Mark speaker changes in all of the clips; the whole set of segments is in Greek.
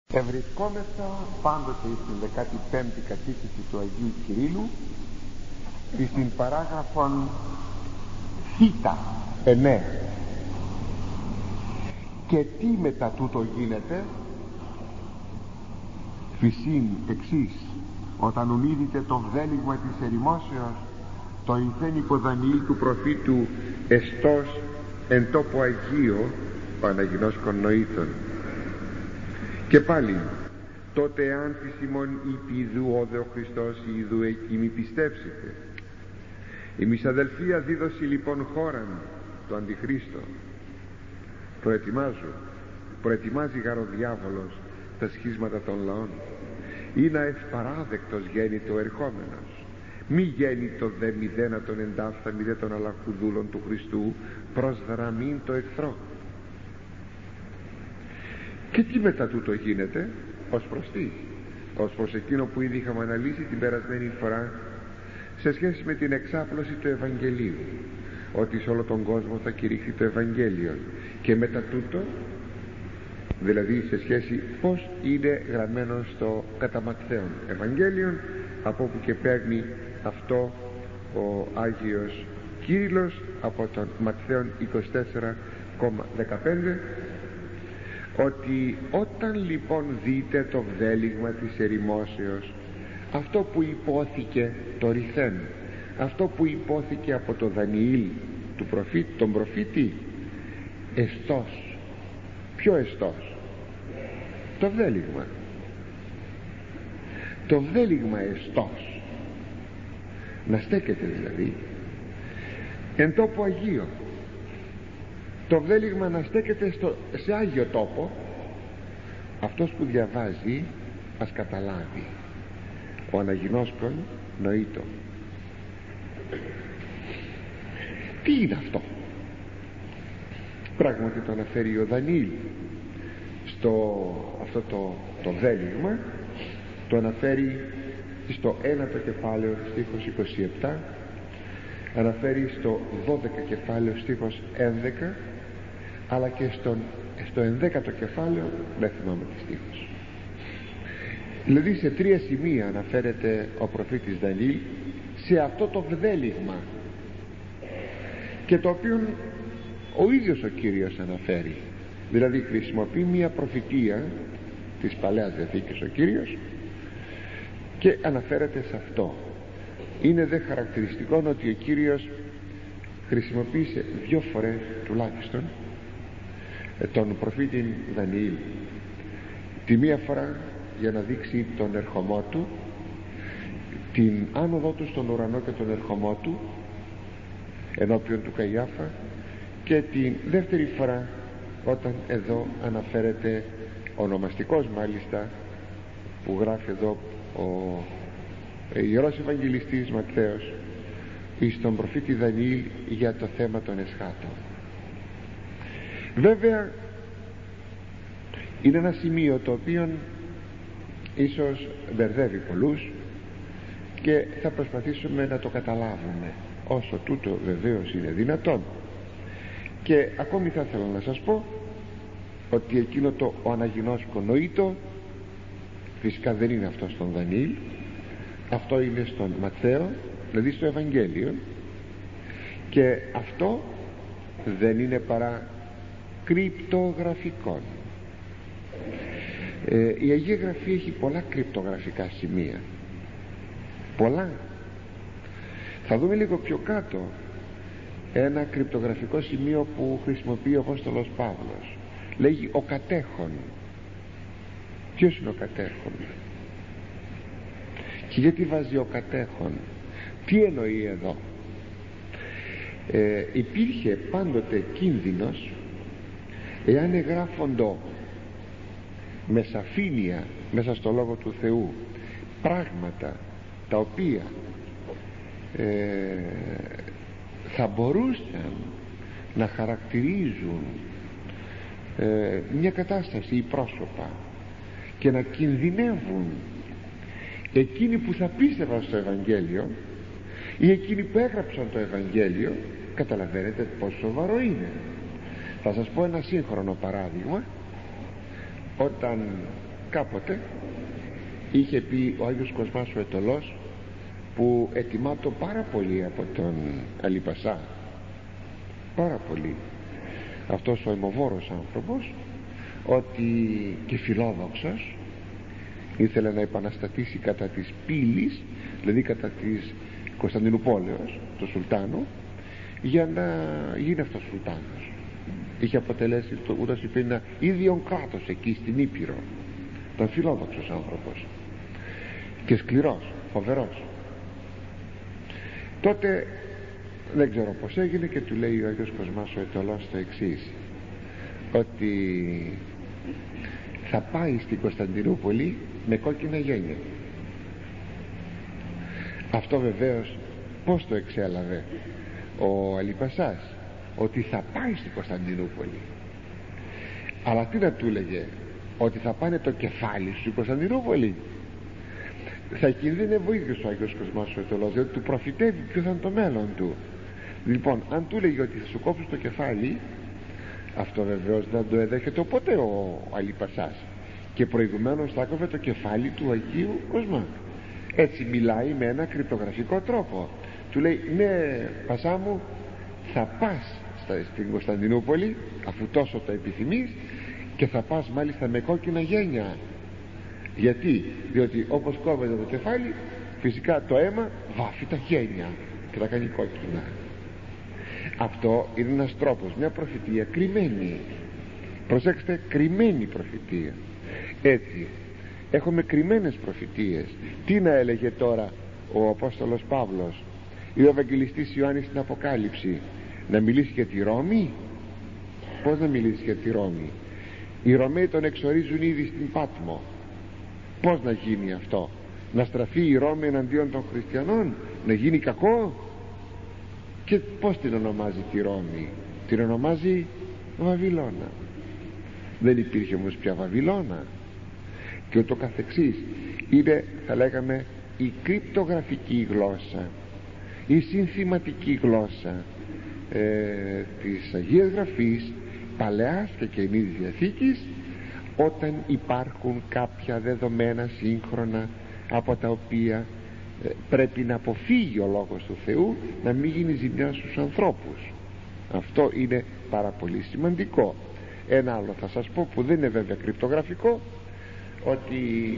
Speaker 1: Ευρισκόμεθα πάντοτε στην 15η κατήχηση του Αγίου Κυρίλλου στην παράγραφον θήτα 9. Και τι μετά τούτο γίνεται? Φυσίν εξής: όταν ουνείδητε το βδέλιγμα της ερημόσεως, το ηθένικο Δανιήλ του προφήτου εστός εν τόπο Αγίο ο αναγινώσκων νοήτων. Και πάλι, τότε αν της ημών υπηδού όδε ο Χριστός ειδού εκεί μη πιστέψετε. Εμείς αδελφοί δίδωση λοιπόν χώραν το Αντιχρίστο. Προετοιμάζει γαρ ο διάβολος τα σχίσματα των λαών. Είναι ευπαράδεκτος γέννητο ερχόμενος. Μη γέννητο δε μηδένατον εντάφθα μηδέ των αλαχουδούλων του Χριστού προς δραμήν το εχθρό. Και τι μετά τούτο γίνεται? Ως προς τι? Ως προς εκείνο που ήδη είχαμε αναλύσει την περασμένη φορά σε σχέση με την εξάπλωση του Ευαγγελίου, ότι σε όλο τον κόσμο θα κηρυχθεί το Ευαγγέλιο. Και μετά τούτο, δηλαδή σε σχέση πως είναι γραμμένο στο κατά Ματθαίον Ευαγγέλιον, από όπου και παίρνει αυτό ο Άγιος Κύριλλος από τον Ματθαίον 24,15, ότι όταν λοιπόν δείτε το βδέλιγμα της ερημόσεως, αυτό που υπόθηκε το ρηθέν, αυτό που υπόθηκε από το Δανιήλ του προφήτη, τον προφήτη, εστός. Ποιο εστός? Το βδέλιγμα. Το βδέλιγμα εστός, να στέκεται δηλαδή εν τόπο Αγίο. Το βδέλιγμα να στέκεται σε Άγιο τόπο. Αυτός που διαβάζει ας καταλάβει. Ο αναγινώσκων νοήτο. Τι είναι αυτό? Πράγματι το αναφέρει ο Δανιήλ αυτό το βδέλιγμα, το αναφέρει στο 1ο κεφάλαιο στίχος 27, αναφέρει στο 12ο κεφάλαιο στίχος 11, αλλά και στο 11ο κεφάλαιο δεν θυμάμαι τη στίχος. Δηλαδή σε 3 σημεία αναφέρεται ο προφήτης Δανιήλ σε αυτό το βδέλιγμα, και το οποίο ο ίδιος ο Κύριος αναφέρει. Δηλαδή χρησιμοποιεί μια προφητεία της Παλαιάς Διαθήκης ο Κύριος και αναφέρεται σε αυτό. Είναι δε χαρακτηριστικό ότι ο Κύριος χρησιμοποίησε 2 φορές τουλάχιστον τον προφήτη Δανιήλ. Τη μία φορά για να δείξει τον ερχομό του, την άνοδό του στον ουρανό και τον ερχομό του ενώπιον του Καϊάφα, και την δεύτερη φορά όταν εδώ αναφέρεται ονομαστικός μάλιστα, που γράφει εδώ ο Ιερός Ευαγγελιστής Ματθαίος εις τον προφήτη Δανιήλ για το θέμα των εσχάτων. Βέβαια είναι ένα σημείο το οποίο ίσως μπερδεύει πολλούς και θα προσπαθήσουμε να το καταλάβουμε όσο τούτο βεβαίως είναι δυνατόν. Και ακόμη θα ήθελα να σας πω ότι εκείνο το ο αναγινώσκων νοήτο φυσικά δεν είναι αυτό στον Δανιήλ, αυτό είναι στον Ματθαίο, δηλαδή στο Ευαγγέλιο, και αυτό δεν είναι παρά κρυπτογραφικών. Η Αγία Γραφή έχει πολλά κρυπτογραφικά σημεία, πολλά. Θα δούμε λίγο πιο κάτω ένα κρυπτογραφικό σημείο που χρησιμοποιεί ο Απόστολος Παύλος. Λέγει ο κατέχων. Ποιος είναι ο κατέχων? Και γιατί βάζει ο κατέχων? Τι εννοεί εδώ? Υπήρχε πάντοτε κίνδυνος, εάν εγγράφοντο με σαφήνεια μέσα στο Λόγο του Θεού πράγματα τα οποία θα μπορούσαν να χαρακτηρίζουν μια κατάσταση ή πρόσωπα και να κινδυνεύουν εκείνοι που θα πίστευαν στο Ευαγγέλιο ή εκείνοι που έγραψαν το Ευαγγέλιο, καταλαβαίνετε πόσο σοβαρό είναι. Θα σας πω ένα σύγχρονο παράδειγμα. Όταν κάποτε είχε πει ο Άγιος Κοσμάς ο Αιτωλός, που ετιμάτω πάρα πολύ από τον Αλιπασά, πάρα πολύ, αυτός ο αιμοβόρος άνθρωπος, ότι και φιλόδοξος, ήθελε να επαναστατήσει κατά της πύλης, δηλαδή κατά της Κωνσταντινούπολεως, του Σουλτάνου, για να γίνει αυτός Σουλτάνος. Είχε αποτελέσει ούτως είπε ένα ίδιον κράτος εκεί στην Ήπειρο. Ήταν φιλόδοξος άνθρωπος και σκληρός, φοβερός. Τότε δεν ξέρω πως έγινε και του λέει ο Άγιος Κοσμάς ο Αιτωλός το εξής, ότι θα πάει στην Κωνσταντινούπολη με κόκκινα γένια. Αυτό βεβαίως πως το εξέλαβε ο Αλιπασάς, ότι θα πάει στην Κωνσταντινούπολη, αλλά τι να του έλεγε, ότι θα πάνε το κεφάλι σου στην Κωνσταντινούπολη? Θα κινδύνευε ο ίδιος ο Άγιος Κοσμάς ο Αιτωλός, διότι του προφητεύει ποιο θα είναι το μέλλον του. Λοιπόν, αν του έλεγε ότι θα σου κόψει το κεφάλι, αυτό βεβαίως δεν το εδέχεται ποτέ ο Αλιπασάς, και προηγουμένως θα κόβε το κεφάλι του Αγίου Κοσμά. Έτσι μιλάει με ένα κρυπτογραφικό τρόπο. Του λέει, ναι Πασά μου, θα πας στην Κωνσταντινούπολη, αφού τόσο το επιθυμείς, και θα πας μάλιστα με κόκκινα γένια. Γιατί? Διότι όπως κόβεται το κεφάλι, φυσικά το αίμα βάφει τα γένια και τα κάνει κόκκινα. Αυτό είναι ένας τρόπος, μια προφητεία κρυμμένη. Προσέξτε, κρυμμένη προφητεία. Έτσι έχουμε κρυμμένες προφητείες. Τι να έλεγε τώρα ο Απόστολος Παύλος ή ο Ευαγγελιστής Ιωάννης στην Αποκάλυψη? Να μιλήσει για τη Ρώμη? Πώς να μιλήσει για τη Ρώμη? Οι Ρωμαίοι τον εξορίζουν ήδη στην Πάτμο. Πώς να γίνει αυτό? Να στραφεί η Ρώμη εναντίον των χριστιανών, να γίνει κακό? Και πώς την ονομάζει τη Ρώμη? Την ονομάζει Βαβυλώνα. Δεν υπήρχε όμως πια Βαβυλώνα. Και ούτω καθεξής. Είναι, θα λέγαμε, η κρυπτογραφική γλώσσα, η συνθηματική γλώσσα της Αγίας Γραφής, Παλαιάς και Καινής Διαθήκης, όταν υπάρχουν κάποια δεδομένα σύγχρονα από τα οποία πρέπει να αποφύγει ο Λόγος του Θεού να μην γίνει ζημιά στους ανθρώπους. Αυτό είναι πάρα πολύ σημαντικό. Ένα άλλο θα σας πω, που δεν είναι βέβαια κρυπτογραφικό, ότι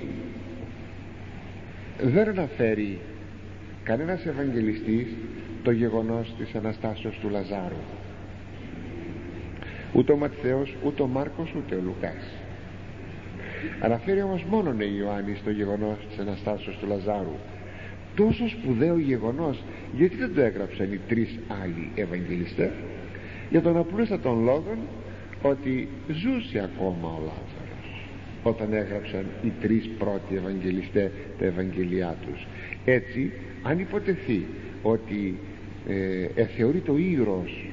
Speaker 1: δεν αναφέρει κανένας Ευαγγελιστής το γεγονός της Αναστάσεως του Λαζάρου, ούτε ο Ματθαίος, ούτε ο Μάρκος, ούτε ο Λουκάς. Αναφέρει όμως μόνον ο Ιωάννης το γεγονός της Αναστάσεως του Λαζάρου. Τόσο σπουδαίο γεγονός, γιατί δεν το έγραψαν οι τρεις άλλοι Ευαγγελιστές? Για τον απλούστατον λόγο ότι ζούσε ακόμα ο Λάζαρος όταν έγραψαν οι τρεις πρώτοι Ευαγγελιστές τα Ευαγγελιά τους. Έτσι, αν υποτεθεί ότι θεωρείται ο ήρωος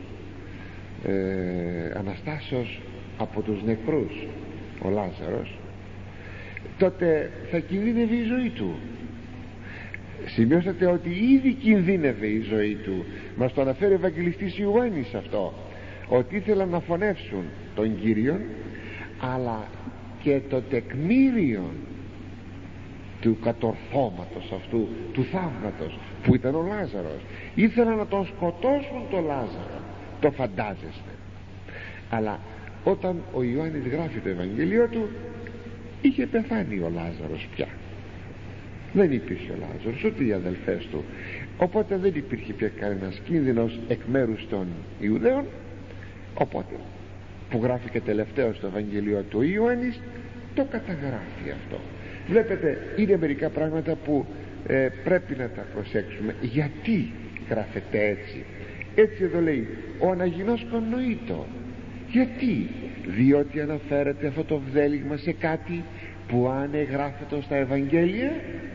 Speaker 1: Αναστάσεως από τους νεκρούς ο Λάζαρος, τότε θα κινδύνευε η ζωή του. Σημειώσατε ότι ήδη κινδύνευε η ζωή του. Μας το αναφέρει ο Ευαγγελιστής Ιωάννης αυτό, ότι ήθελαν να φωνεύσουν τον Κύριον, αλλά και το τεκμήριον του κατορθώματος αυτού, του θαύματος που ήταν ο Λάζαρος. Ήθελαν να τον σκοτώσουν τον Λάζαρο, το φαντάζεστε. Αλλά όταν ο Ιωάννης γράφει το Ευαγγέλιο του, είχε πεθάνει ο Λάζαρος πια. Δεν υπήρχε ο Λάζαρος, ούτε οι αδελφές του. Οπότε δεν υπήρχε πια κανένας κίνδυνος εκ μέρους των Ιουδαίων. Οπότε που γράφει και τελευταίο στο Ευαγγελίο του Ιωάννης, το καταγράφει αυτό. Βλέπετε, είναι μερικά πράγματα που πρέπει να τα προσέξουμε. Γιατί γράφεται έτσι? Έτσι εδώ λέει ο αναγινώσκον νοήτο. Γιατί? Διότι αναφέρεται αυτό το βδέλιγμα σε κάτι που αν εγγράφεται στα Ευαγγέλια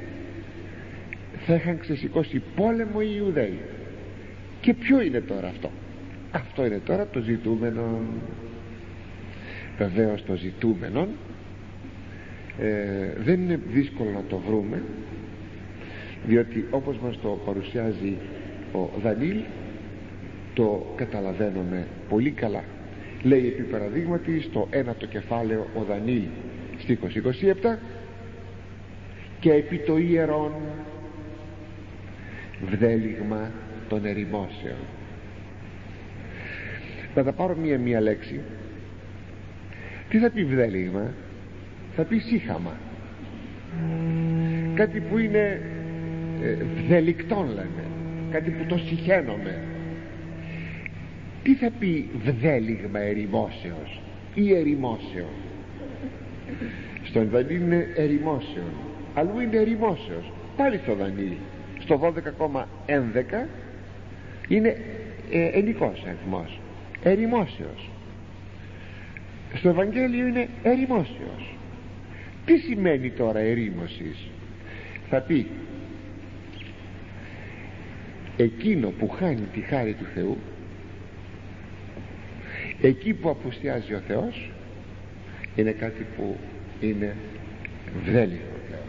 Speaker 1: θα είχαν ξεσηκώσει πόλεμο οι Ιουδαίοι. Και ποιο είναι τώρα αυτό? Αυτό είναι τώρα το ζητούμενο. Βεβαίως το ζητούμενο δεν είναι δύσκολο να το βρούμε, διότι όπως μας το παρουσιάζει ο Δανίλ, το καταλαβαίνουμε πολύ καλά. Λέει επί παραδείγματι στο ένατο κεφάλαιο ο Δανίλ στίχος 27, και επί το ιερόν βδέλιγμα των ερημόσεων. Να τα πάρω μία λέξη. Τι θα πει βδέλιγμα? Θα πει σύχαμα, κάτι που είναι βδελικτόν, λέμε, κάτι που το συχαίνομαι. Τι θα πει βδέλιγμα ερημόσεως ή ερημόσεων? Στον Δανίλη είναι ερημόσεων, αλλού είναι ερημόσεως. Πάλι στο Δανίλη στο 12,11 είναι ενικός αριθμός, ερημόσεως. Στο Ευαγγέλιο είναι ερημόσεως. Τι σημαίνει τώρα ερήμωσης? Θα πει εκείνο που χάνει τη χάρη του Θεού, εκεί που απουσιάζει ο Θεός, είναι κάτι που είναι βδέλιγο.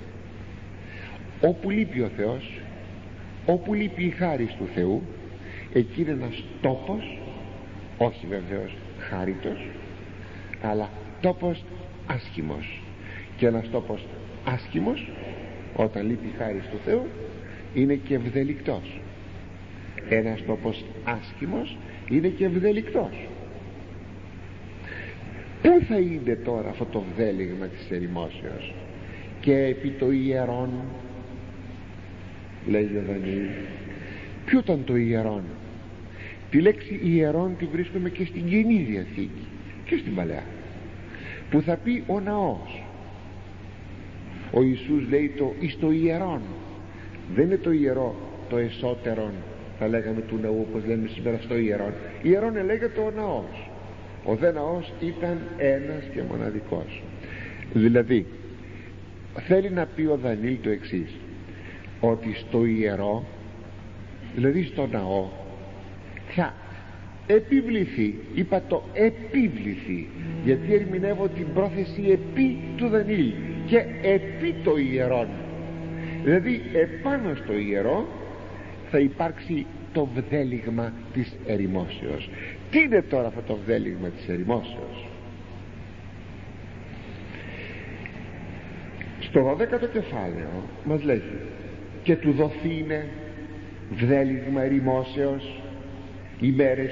Speaker 1: Όπου λείπει ο Θεός, όπου λείπει η χάρη του Θεού, εκεί είναι ένας τόπος, όχι βεβαίως χάριτος, αλλά τόπος άσχημος. Και ένας τόπος άσχημος, όταν λείπει η χάρη του Θεού, είναι και ευδελικτός. Ένας τόπος άσχημος είναι και ευδελικτός. Πού θα είναι τώρα αυτό το βδέλιγμα της ερημόσεως? Και επί το ιερόν, λέει ο Δανίλη. Ποιο ήταν το ιερόν? Τη λέξη ιερόν τη βρίσκουμε και στην Καινή Διαθήκη και στην Παλαιά, που θα πει ο ναός. Ο Ιησούς λέει το εις το ιερόν. Δεν είναι το ιερό, το εσώτερον, θα λέγαμε, του ναού, όπως λέμε σήμερα στο ιερόν. Ιερόν λέγεται ο ναός. Ο δε ναός ήταν ένας και μοναδικός. Δηλαδή θέλει να πει ο Δανίλη το εξής, ότι στο ιερό, δηλαδή στο ναό, θα επιβληθεί, είπα το επιβληθεί, γιατί ερμηνεύω την πρόθεση επί του Δανίλη, και επί το ιερόν, δηλαδή επάνω στο ιερό θα υπάρξει το βδέλιγμα της ερημόσεως. Τι είναι τώρα αυτό το βδέλιγμα της ερημόσεως? Στο 12ο κεφάλαιο μας λέγει, και του δοθήνε βδέλιγμα ερημόσεως ημέρες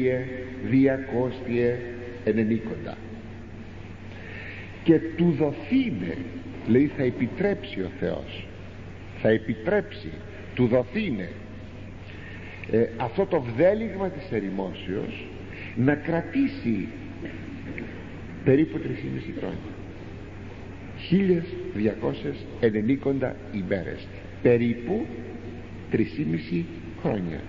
Speaker 1: 1200 ενενήκοντα. Και του δοθήνε, λέει, θα επιτρέψει ο Θεός, θα επιτρέψει, του δοθήνε, αυτό το βδέλιγμα της ερημόσεως να κρατήσει περίπου 3,5 χρόνια, 1290 ημέρες, περίπου 3,5 χρόνια.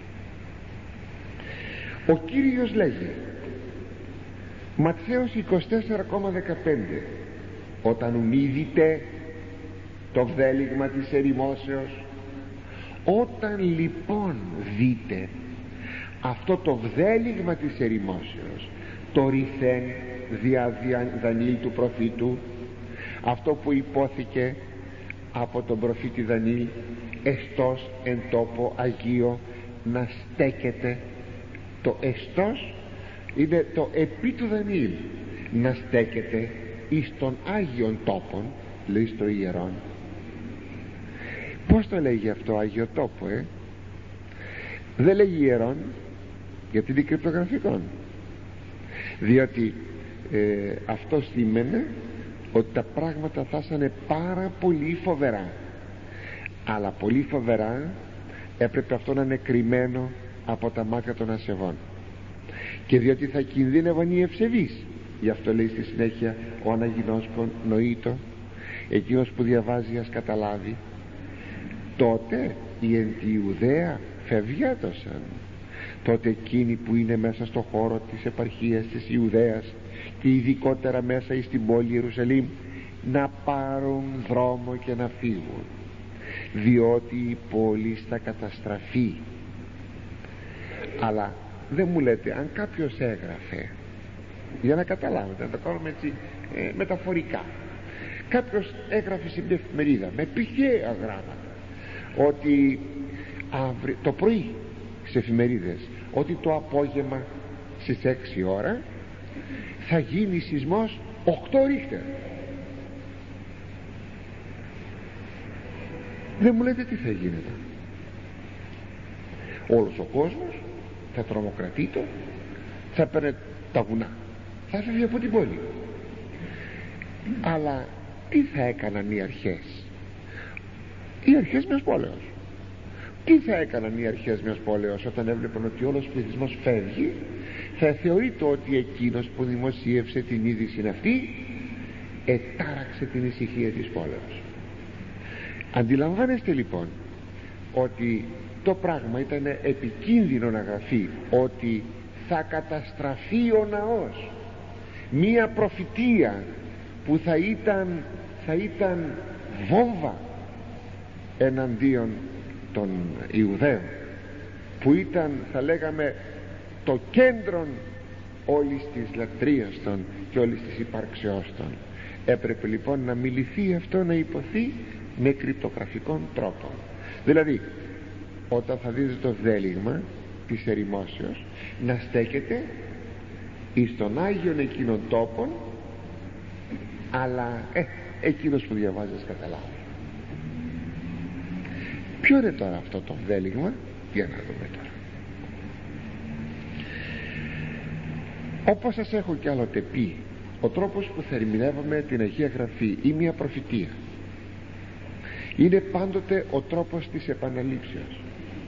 Speaker 1: Ο Κύριος λέγει, Ματθαίος 24,15, όταν ουνίδητε το βδέλιγμα της ερημόσεως, όταν λοιπόν δείτε αυτό το βδέλιγμα της ερημόσεως, το ρηθέν δια Δανίλη του προφήτου, αυτό που υπόθηκε από τον προφήτη Δανίλη, εστός εν τόπο αγίο να στέκεται. Το εστός είναι το επί του Δανίλη, να στέκεται εις των Άγιον τόπων, λέει στο ιερόν. Πώς το λέγει αυτό Άγιο τόπο? Δεν λέγει ιερόν, γιατί είναι κρυπτογραφικό, διότι αυτό σήμαινε ότι τα πράγματα θα ήσανε πάρα πολύ φοβερά, αλλά πολύ φοβερά έπρεπε αυτό να είναι κρυμμένο από τα μάτια των ασεβών, και διότι θα κινδύνευαν οι ευσεβείς. Γι' αυτό λέει στη συνέχεια ο αναγινώσκον νοήτο, εκείνος που διαβάζει ας καταλάβει. Τότε οι εν τη Ιουδαία φευγέτωσαν, τότε εκείνοι που είναι μέσα στο χώρο της επαρχίας της Ιουδαίας και ειδικότερα μέσα εις την πόλη Ιερουσαλήμ, να πάρουν δρόμο και να φύγουν, διότι η πόλη θα καταστραφεί. Αλλά δεν μου λέτε, αν κάποιος έγραφε, για να καταλάβετε, να το κάνουμε έτσι μεταφορικά, κάποιος έγραφε σε μια εφημερίδα με πηχαία γράμματα ότι το πρωί στις εφημερίδες, ότι το απόγευμα στις 6 ώρα θα γίνει σεισμός 8 ρίχτερ, Δεν μου λέτε τι θα γίνεται. Όλος ο κόσμος θα τρομοκρατεί, θα παίρνει τα βουνά, θα φεύγει από την πόλη. Αλλά τι θα έκαναν οι αρχές? Οι αρχές μιας πόλεως. Τι θα έκαναν οι αρχές μιας πόλεως όταν έβλεπαν ότι όλος ο πληθυσμός φεύγει? Θα θεωρείται ότι εκείνος που δημοσίευσε την είδηση αυτή ετάραξε την ησυχία της πόλεως. Αντιλαμβάνεστε λοιπόν ότι το πράγμα ήταν επικίνδυνο να γραφεί ότι θα καταστραφεί ο ναός. Μία προφητεία που θα ήταν βόμβα εναντίον των Ιουδαίων, που ήταν, θα λέγαμε, το κέντρο όλης της λατρείας των και όλης της υπάρξεώς των. Έπρεπε λοιπόν να μιληθεί αυτό, να υποθεί με κρυπτογραφικών τρόπων. Δηλαδή όταν θα δείτε το δέλυγμα της ερημόσεως, να στέκεται εις των Άγιων εκείνων τόπων, αλλά εκείνος που διαβάζει καταλάβει. Ποιο είναι τώρα αυτό το δέλυγμα? Για να δούμε τώρα. Όπως σας έχω κι άλλοτε πει, ο τρόπος που θα ερμηνεύουμε την Αγία Γραφή ή μια προφητεία είναι πάντοτε ο τρόπος της επαναλήψεως.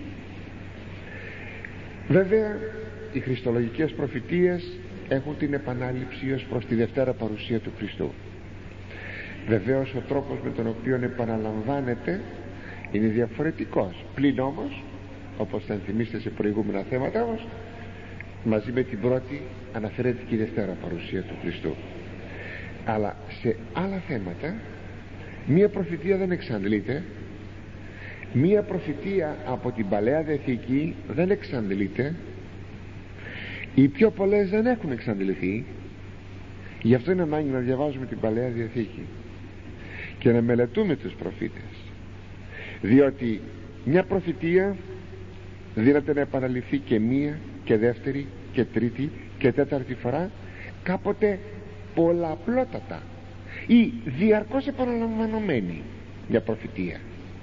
Speaker 1: Βέβαια οι χριστολογικές προφητείες έχουν την επανάληψη ως προς τη Δευτέρα Παρουσία του Χριστού. Βεβαίως ο τρόπος με τον οποίο επαναλαμβάνεται είναι διαφορετικός. Πλην όμως, όπως θα θυμίστε σε προηγούμενα θέματα μας, μαζί με την πρώτη αναφέρεται και η Δευτέρα Παρουσία του Χριστού. Αλλά σε άλλα θέματα μία προφητεία δεν εξαντλείται. Μία προφητεία από την Παλαιά Διαθήκη δεν εξαντλείται. Οι πιο πολλές δεν έχουν εξαντληθεί. Γι' αυτό είναι ανάγκη να διαβάζουμε την Παλαιά Διαθήκη και να μελετούμε τους προφήτες, διότι μια προφητεία δύναται να επαναληφθεί και μία και δεύτερη και τρίτη και τέταρτη φορά, κάποτε πολλαπλότατα ή διαρκώς επαναλαμβανωμένη μια προφητεία.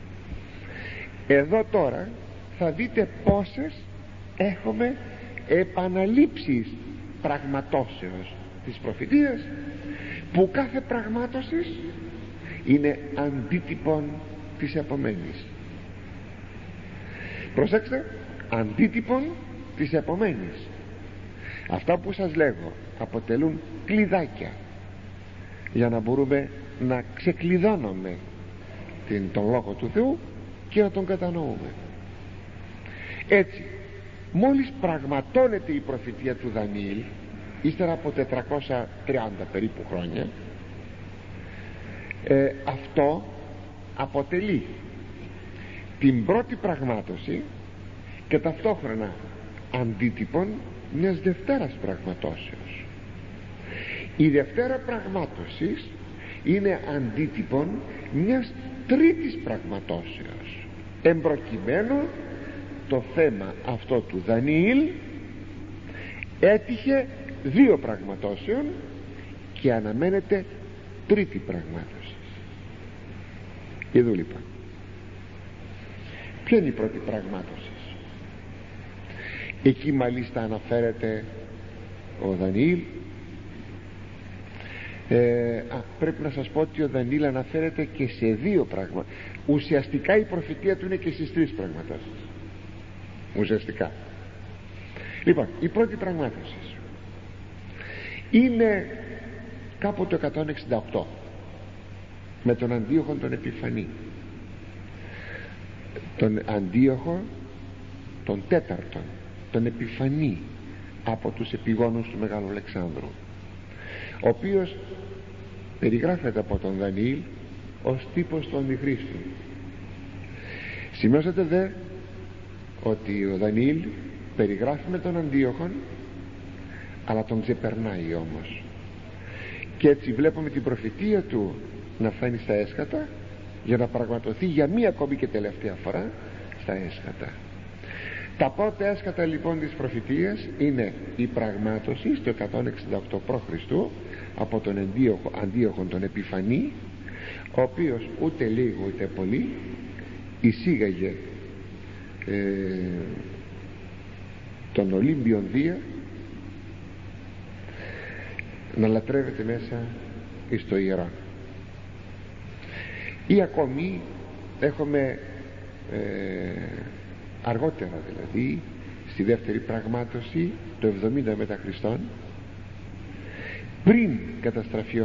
Speaker 1: Εδώ τώρα θα δείτε πόσες έχουμε επαναλήψεις πραγματώσεως της προφητείας, που κάθε πραγμάτωσης είναι αντίτυπον της επομένης. Προσέξτε, αντίτυπον της επομένης. Αυτά που σας λέγω αποτελούν κλειδάκια για να μπορούμε να ξεκλειδώνουμε τον Λόγο του Θεού και να τον κατανοούμε. Έτσι, μόλις πραγματώνεται η προφητεία του Δανιήλ, ύστερα από 430 περίπου χρόνια, αυτό αποτελεί την πρώτη πραγμάτωση και ταυτόχρονα αντίτυπον μιας δευτέρας πραγματώσεως. Η δευτέρα πραγμάτωσης είναι αντίτυπον μιας τρίτης πραγματώσεως. Εμπροκειμένου το θέμα αυτό του Δανιήλ έτυχε δύο πραγματώσεων και αναμένεται τρίτη πραγμάτωση. Εδώ λοιπόν, ποια είναι η πρώτη πραγμάτωση? Εκεί μάλιστα αναφέρεται ο Δανιήλ. Πρέπει να σας πω ότι ο Δανιήλ αναφέρεται και σε δύο πράγματα. Ουσιαστικά η προφητεία του είναι και στις τρεις πραγματώσεις. Ουσιαστικά. Λοιπόν, η πρώτη πραγμάτωση είναι κάπου το 168 με τον Αντίοχο τον Επιφανή, τον Αντίοχο τον τέταρτον, τον Επιφανή από τους επιγόνους του Μεγάλου Αλεξάνδρου, ο οποίος περιγράφεται από τον Δανιήλ ως τύπος του Αντιχρίστου. Σημειώσατε δε ότι ο Δανιήλ περιγράφει με τον Αντίοχον, αλλά τον ξεπερνάει όμως, και έτσι βλέπουμε την προφητεία του να φτάνει στα έσχατα για να πραγματοθεί για μία ακόμη και τελευταία φορά στα έσχατα. Τα πρώτα έσχατα λοιπόν της προφητείας είναι η πραγμάτωση στο 168 π.Χ. από τον Αντίοχον τον Επιφανή, ο οποίος ούτε λίγο ούτε πολύ εισήγαγε τον Ολύμπιον Δία να λατρεύεται μέσα εις το ιερό. Ή ακόμη έχουμε αργότερα, δηλαδή στη δεύτερη πραγμάτωση το 70 μετά Χριστόν, πριν καταστραφεί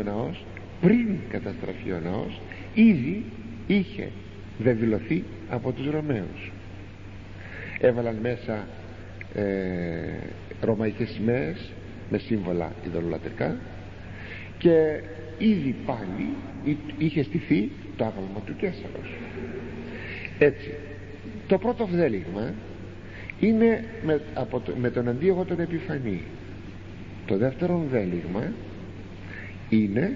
Speaker 1: ο ναός, ήδη είχε βεβηλωθεί από τους Ρωμαίους. Έβαλαν μέσα ρωμαϊκές σημαίες με σύμβολα ειδωλολατρικά και ήδη πάλι είχε στηθεί το άγαλμα του Καίσαρος. Έτσι, το πρώτο βδέλιγμα είναι με τον Αντίοχο τον Επιφανή. Το δεύτερο βδέλιγμα είναι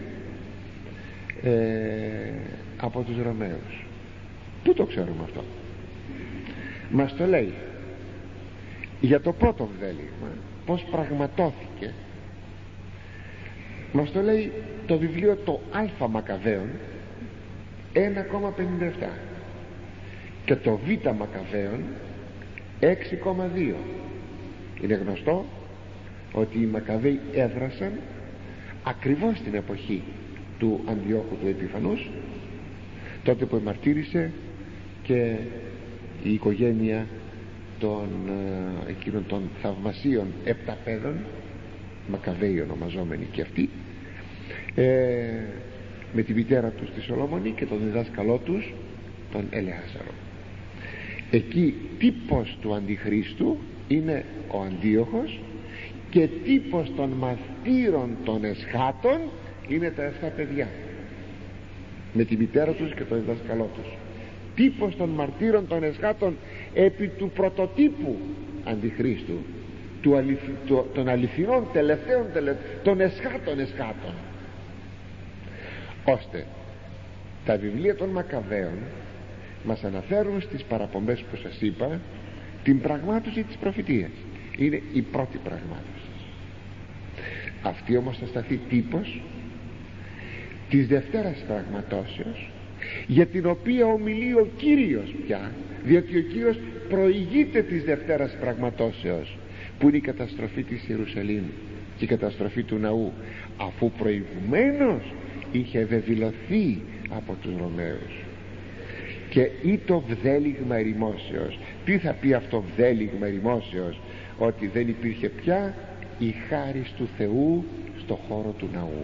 Speaker 1: από τους Ρωμαίους. Πού το ξέρουμε αυτό? Μας το λέει για το πρώτο βδέλιγμα, πως πραγματώθηκε. Μας το λέει το βιβλίο το Α Μακαβαίων 1,57 και το Β Μακαβαίων 6,2. Είναι γνωστό ότι οι Μακαβαίοι έδρασαν ακριβώς την εποχή του Αντιόχου του Επιφανούς, τότε που εμαρτύρησε και η οικογένεια των εκείνων των θαυμασίων επταπέδων, Μακαβαίοι ονομαζόμενοι και αυτοί, με τη μητέρα τους τη Σολομονή και τον διδάσκαλό τους τον Ελεάζαρο. Εκεί τύπος του Αντιχρίστου είναι ο Αντίοχος και τύπος των μαθήρων των εσχάτων είναι τα 7 παιδιά με τη μητέρα τους και τον διδάσκαλό τους. Τύπος των μαρτύρων των εσχάτων επί του πρωτοτύπου Αντιχρίστου, των αληθινών τελευταίων των εσχάτων, ώστε τα βιβλία των Μακαβαίων μας αναφέρουν στις παραπομπές που σας είπα την πραγμάτωση της προφητείας. Είναι η πρώτη πραγμάτωση. Αυτή όμως θα σταθεί τύπος της δευτέρας πραγματώσεως, για την οποία ομιλεί ο Κύριος πια, διότι ο Κύριος προηγείται της δευτέρας πραγματώσεως, που είναι η καταστροφή της Ιερουσαλήμ και η καταστροφή του ναού, αφού προηγουμένως είχε βεβηλωθεί από τους Ρωμαίους. Και ή το βδέλιγμα ερημόσεως. Τι θα πει αυτό βδέλιγμα ερημόσεως? Ότι δεν υπήρχε πια η χάρις του Θεού στο χώρο του ναού,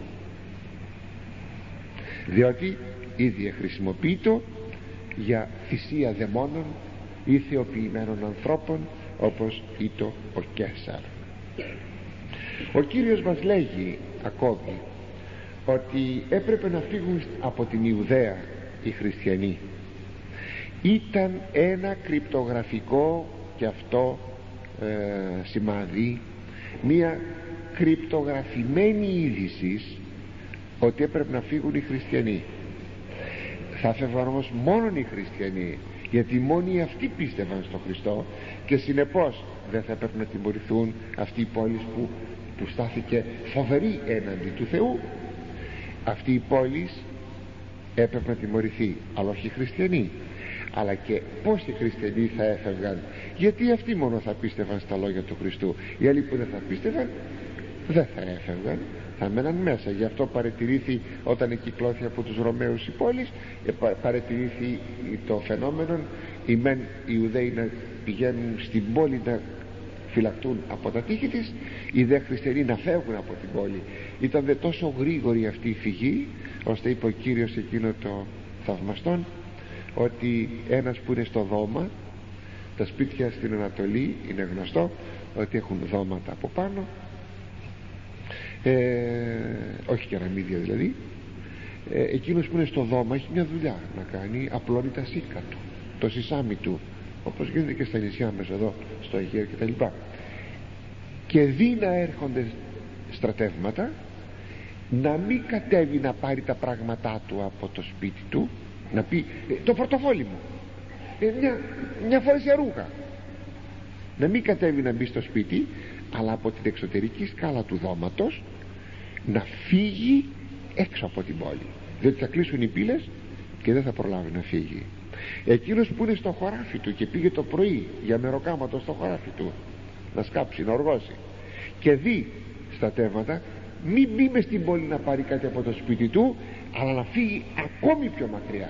Speaker 1: διότι ήδη χρησιμοποιείται για θυσία δαιμόνων ή θεοποιημένων ανθρώπων, όπως ήτο ο Καίσαρ. Ο Κύριος μας λέγει ακόμη ότι έπρεπε να φύγουν από την Ιουδαία οι χριστιανοί. Ήταν ένα κρυπτογραφικό και αυτό σημάδι, μια κρυπτογραφημένη είδηση ότι έπρεπε να φύγουν οι χριστιανοί. Θα φεύγαν όμως μόνο οι χριστιανοί, γιατί μόνοι αυτοί πίστευαν στον Χριστό και συνεπώς δεν θα έπρεπε να τιμωρηθούν αυτοί οι πόλεις που στάθηκε φοβερή έναντι του Θεού. Αυτή η πόλη έπρεπε να τιμωρηθεί, αλλά όχι οι χριστιανοί. Αλλά και πόσοι χριστιανοί θα έφευγαν? Γιατί αυτοί μόνο θα πίστευαν στα λόγια του Χριστού. Οι άλλοι που δεν θα πίστευαν δεν θα έφευγαν, θα μέναν μέσα. Γι' αυτό παρατηρήθη όταν εκυκλώθη από τους Ρωμαίους η πόλη, παρατηρήθη το φαινόμενο οι Ιουδαίοι να πηγαίνουν στην πόλη να φυλακτούν από τα τείχη της, οι δε χριστιανοί να φεύγουν από την πόλη. Ήταν δε τόσο γρήγορη αυτή η φυγή, ώστε είπε ο Κύριος εκείνο το θαυμαστόν, ότι ένας που είναι στο δώμα, τα σπίτια στην Ανατολή είναι γνωστό ότι έχουν δώματα από πάνω, όχι κεραμίδια δηλαδή, εκείνος που είναι στο δώμα έχει μια δουλειά να κάνει, απλώνει τα σίκα του, το σισάμι του, όπως γίνεται και στα νησιά μας εδώ στο Αιγαίο κτλ. Και δει να έρχονται στρατεύματα, να μην κατέβει να πάρει τα πράγματά του από το σπίτι του, να πει το πορτοφόλι μου, μια φορέσια ρούχα, να μην κατέβει να μπει στο σπίτι, αλλά από την εξωτερική σκάλα του δώματος να φύγει έξω από την πόλη, διότι θα κλείσουν οι πύλες και δεν θα προλάβει να φύγει. Εκείνος που είναι στο χωράφι του και πήγε το πρωί για μεροκάματο στο χωράφι του να σκάψει, να οργώσει, και δει στρατεύματα, μην μπει μες στην πόλη να πάρει κάτι από το σπίτι του, αλλά να φύγει ακόμη πιο μακριά.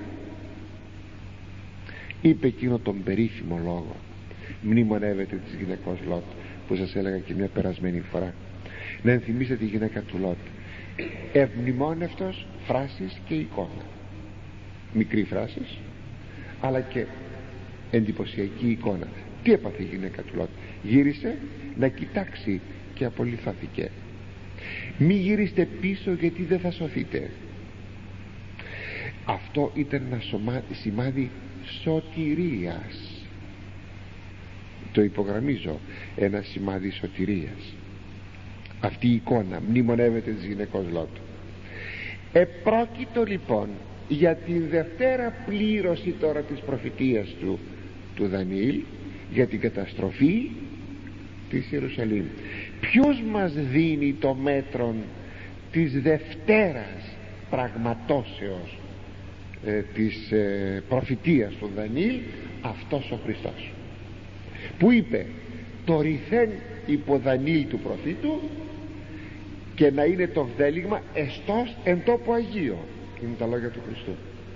Speaker 1: Είπε εκείνο τον περίφημο λόγο, μνημονεύεται της γυναικός Λότ, που σας έλεγα και μια περασμένη φορά. Να ενθυμίσετε τη γυναίκα του Λότ, ευμνημόνευτος φράσεις και εικόνα, μικρή φράσης αλλά και εντυπωσιακή εικόνα. Τι έπαθε η γυναίκα του Λότ? Γύρισε να κοιτάξει και απολυθώθηκε. Μη γυρίστε πίσω γιατί δεν θα σωθείτε. Αυτό ήταν ένα σημάδι σωτηρίας, το υπογραμμίζω, ένα σημάδι σωτηρίας. Αυτή η εικόνα μνημονεύεται της γυναικός Λότ. Επρόκειτο λοιπόν για την δευτέρα πλήρωση τώρα της προφητείας του Δανιήλ για την καταστροφή της Ιερουσαλήμ. Ποιος μας δίνει το μέτρο της δευτέρας πραγματώσεως της προφητείας του Δανιήλ? Αυτός ο Χριστός που είπε το ρηθέν υπό Δανιήλ του προφήτου, και να είναι το βδέλιγμα εστός εν τόπο Αγίο. Είναι τα λόγια του Χριστού.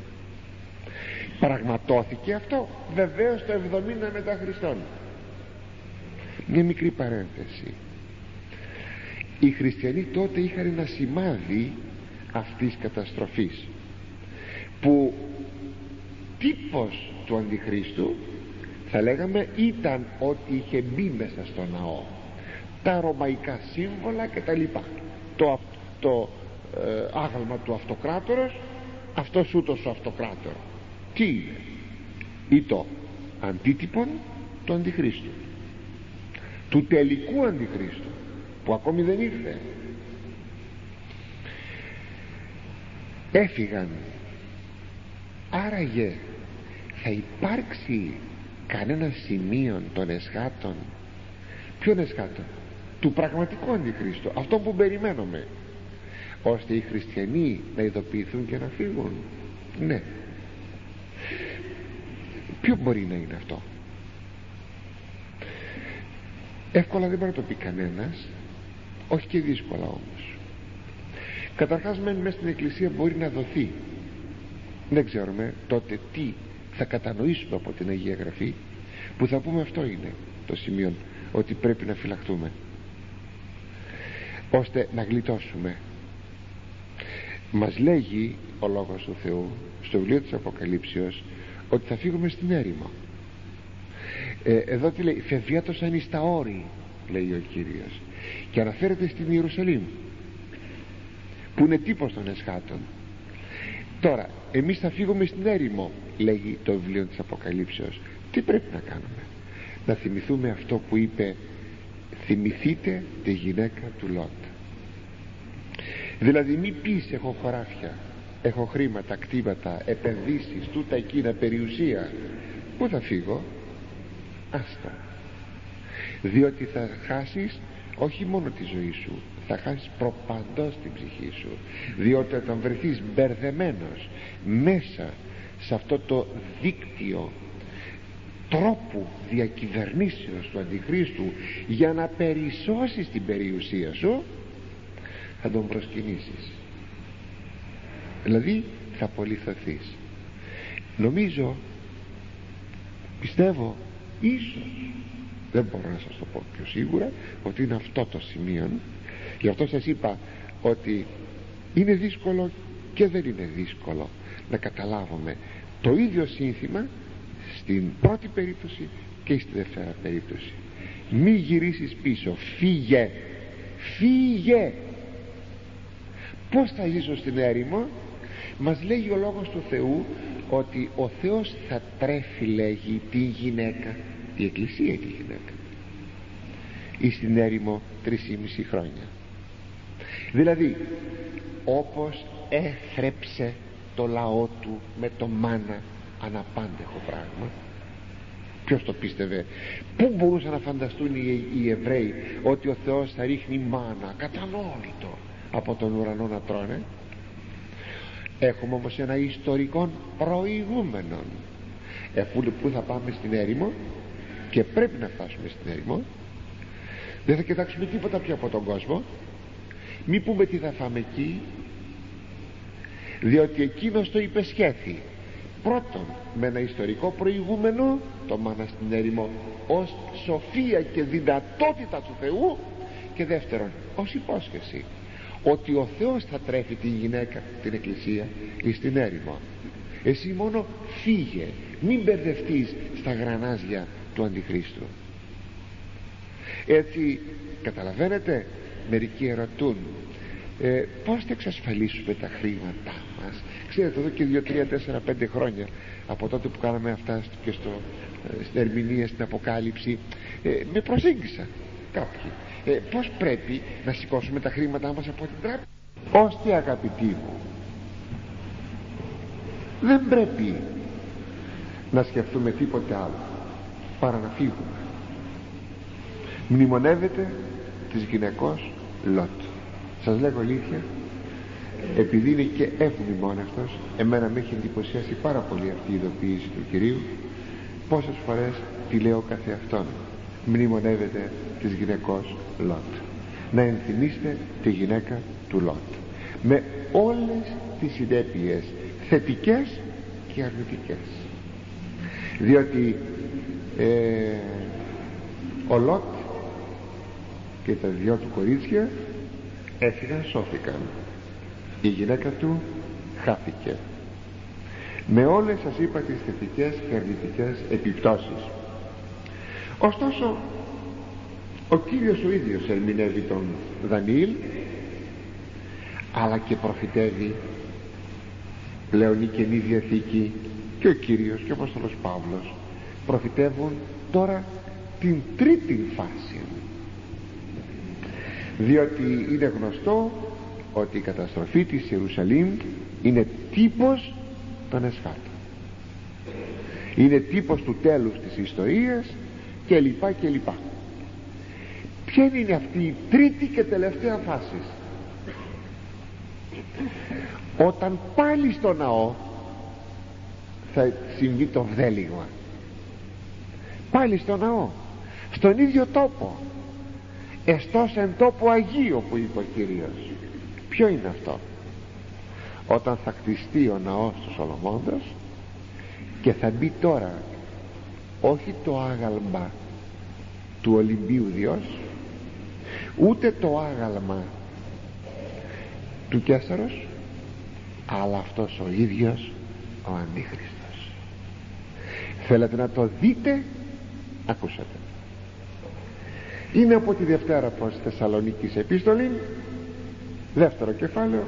Speaker 1: Πραγματώθηκε αυτό βεβαίως το 70 μετά Χριστόν. Μια μικρή παρένθεση. Οι χριστιανοί τότε είχαν ένα σημάδι αυτής καταστροφής, που τύπος του Αντιχρίστου θα λέγαμε ήταν ότι είχε μπει μέσα στο ναό, τα ρωμαϊκά σύμβολα και τα λοιπά, το άγαλμα του αυτοκράτορος, αυτός ούτως ο αυτοκράτορο. Τι είναι? Ή το αντίτυπον του Αντιχρίστου, του τελικού Αντιχρίστου που ακόμη δεν ήρθε. Έφυγαν. Άραγε θα υπάρξει κανένα σημείο των εσχάτων? Ποιον εσχάτων? Του πραγματικού Αντιχρίστου, αυτό που περιμένουμε, ώστε οι χριστιανοί να ειδοποιηθούν και να φύγουν. Ναι. Ποιο μπορεί να είναι αυτό? Εύκολα δεν μπορεί να το πει κανένας, όχι και δύσκολα όμως. Καταρχάς μέσα στην Εκκλησία μπορεί να δοθεί. Δεν ξέρουμε τότε τι θα κατανοήσουμε από την Αγία Γραφή, που θα πούμε αυτό είναι το σημείο, ότι πρέπει να φυλαχτούμε ώστε να γλιτώσουμε. Μας λέγει ο Λόγος του Θεού στο βιβλίο της Αποκαλύψεως ότι θα φύγουμε στην έρημο. Εδώ τι λέει? Φευγέτος ανίστα όρη, λέει ο Κύριος, και αναφέρεται στην Ιερουσαλήμ που είναι τύπος των εσχάτων. Τώρα εμείς θα φύγουμε στην έρημο, λέγει το βιβλίο της Αποκαλύψεως. Τι πρέπει να κάνουμε? Να θυμηθούμε αυτό που είπε, θυμηθείτε τη γυναίκα του Λότ. Δηλαδή μη πεις έχω χωράφια, έχω χρήματα, κτήματα, επενδύσεις, τούτα εκείνα, περιουσία. Πού θα φύγω? Άστα. Διότι θα χάσεις όχι μόνο τη ζωή σου, θα χάσεις προπαντός την ψυχή σου. Διότι όταν βρεθείς μπερδεμένος μέσα σε αυτό το δίκτυο τρόπου διακυβερνήσεως του Αντιχρίστου για να περισσώσεις την περιουσία σου, θα τον προσκυνήσεις. Δηλαδή θα απολυθωθείς. Νομίζω, πιστεύω, ίσως, δεν μπορώ να σας το πω πιο σίγουρα, ότι είναι αυτό το σημείο. Γι' αυτό σας είπα ότι είναι δύσκολο και δεν είναι δύσκολο να καταλάβουμε το ίδιο σύνθημα στην πρώτη περίπτωση και στη δεύτερη περίπτωση. Μη γυρίσεις πίσω, φύγε, φύγε. Πως θα ζήσω στην έρημο? Μας λέγει ο Λόγος του Θεού ότι ο Θεός θα τρέφει, λέγει, τη γυναίκα, η Εκκλησία τη γυναίκα, ή στην έρημο 3,5 χρόνια. Δηλαδή όπως έθρεψε το λαό του με το μάνα, αναπάντεχο πράγμα. Ποιος το πίστευε? Πού μπορούσαν να φανταστούν οι Εβραίοι ότι ο Θεός θα ρίχνει μάνα κατανόητο από τον ουρανό να τρώνε? Έχουμε όμως ένα ιστορικό προηγούμενο. Πού θα πάμε? Στην έρημο, και πρέπει να φτάσουμε στην έρημο. Δεν θα κοιτάξουμε τίποτα πιο από τον κόσμο. Μη πούμε τι θα φάμε εκεί, διότι εκείνος το υπεσχέθη. Πρώτον, με ένα ιστορικό προηγούμενο, το μάνα στην έρημο ως σοφία και δυνατότητα του Θεού, και δεύτερον ως υπόσχεση ότι ο Θεός θα τρέφει τη γυναίκα, την εκκλησία, στην έρημο. Εσύ μόνο φύγε, μην μπερδευτείς στα γρανάζια του Αντιχρίστου. Έτσι, καταλαβαίνετε, μερικοί ερωτούν, πώς θα εξασφαλίσουμε τα χρήματά μας? Ξέρετε, εδώ και 2, 3, 4, 5 χρόνια από τότε που κάναμε αυτά και στην ερμηνεία, στην Αποκάλυψη, με προσήγησαν κάποιοι. Πώς πρέπει να σηκώσουμε τα χρήματά μας από την τράπεζα? Ώστε, αγαπητοί μου, δεν πρέπει να σκεφτούμε τίποτε άλλο παρά να φύγουμε. Μνημονεύεται της γυναικός Λότ. Σας λέγω αλήθεια, επειδή είναι και ευμνημόνευτος, εμένα με έχει εντυπωσιάσει πάρα πολύ αυτή η ειδοποίηση του Κυρίου. Πόσες φορές τη λέω καθεαυτόν, μνημονεύεται της γυναικός Λότ. Να ενθυμίστε τη γυναίκα του Λότ με όλες τις συνέπειες, θετικές και αρνητικές, διότι ο Λότ και τα δυο του κορίτσια έφυγαν, σώθηκαν. Η γυναίκα του χάθηκε, με όλες, σας είπα, τις θετικές και αρνητικές επιπτώσεις. Ωστόσο, ο Κύριος ο ίδιος ερμηνεύει τον Δανιήλ, αλλά και προφητεύει πλέον η Καινή Διαθήκη, και ο Κύριος και ο Απόστολος Παύλος προφητεύουν τώρα την τρίτη φάση, διότι είναι γνωστό ότι η καταστροφή της Ιερουσαλήμ είναι τύπος των εσχάτων, είναι τύπος του τέλους της ιστορίας και λοιπά και λοιπά. Ποια είναι αυτή η τρίτη και τελευταία φάση? Όταν πάλι στο ναό θα συμβεί το βδέλιγμα, πάλι στο ναό, στον ίδιο τόπο, εστός εν τόπο Αγίο που είπε ο Κύριος. Ποιο είναι αυτό? Όταν θα χτιστεί ο ναός του Σολομώντος και θα μπει τώρα όχι το άγαλμα του Ολυμπίου Διός, ούτε το άγαλμα του Καίσαρος, αλλά αυτός ο ίδιος ο Αντίχριστος. Θέλετε να το δείτε? Ακούσατε. Είναι από τη Δευτέρα προς Θεσσαλονίκης Επίστολη, δεύτερο κεφάλαιο,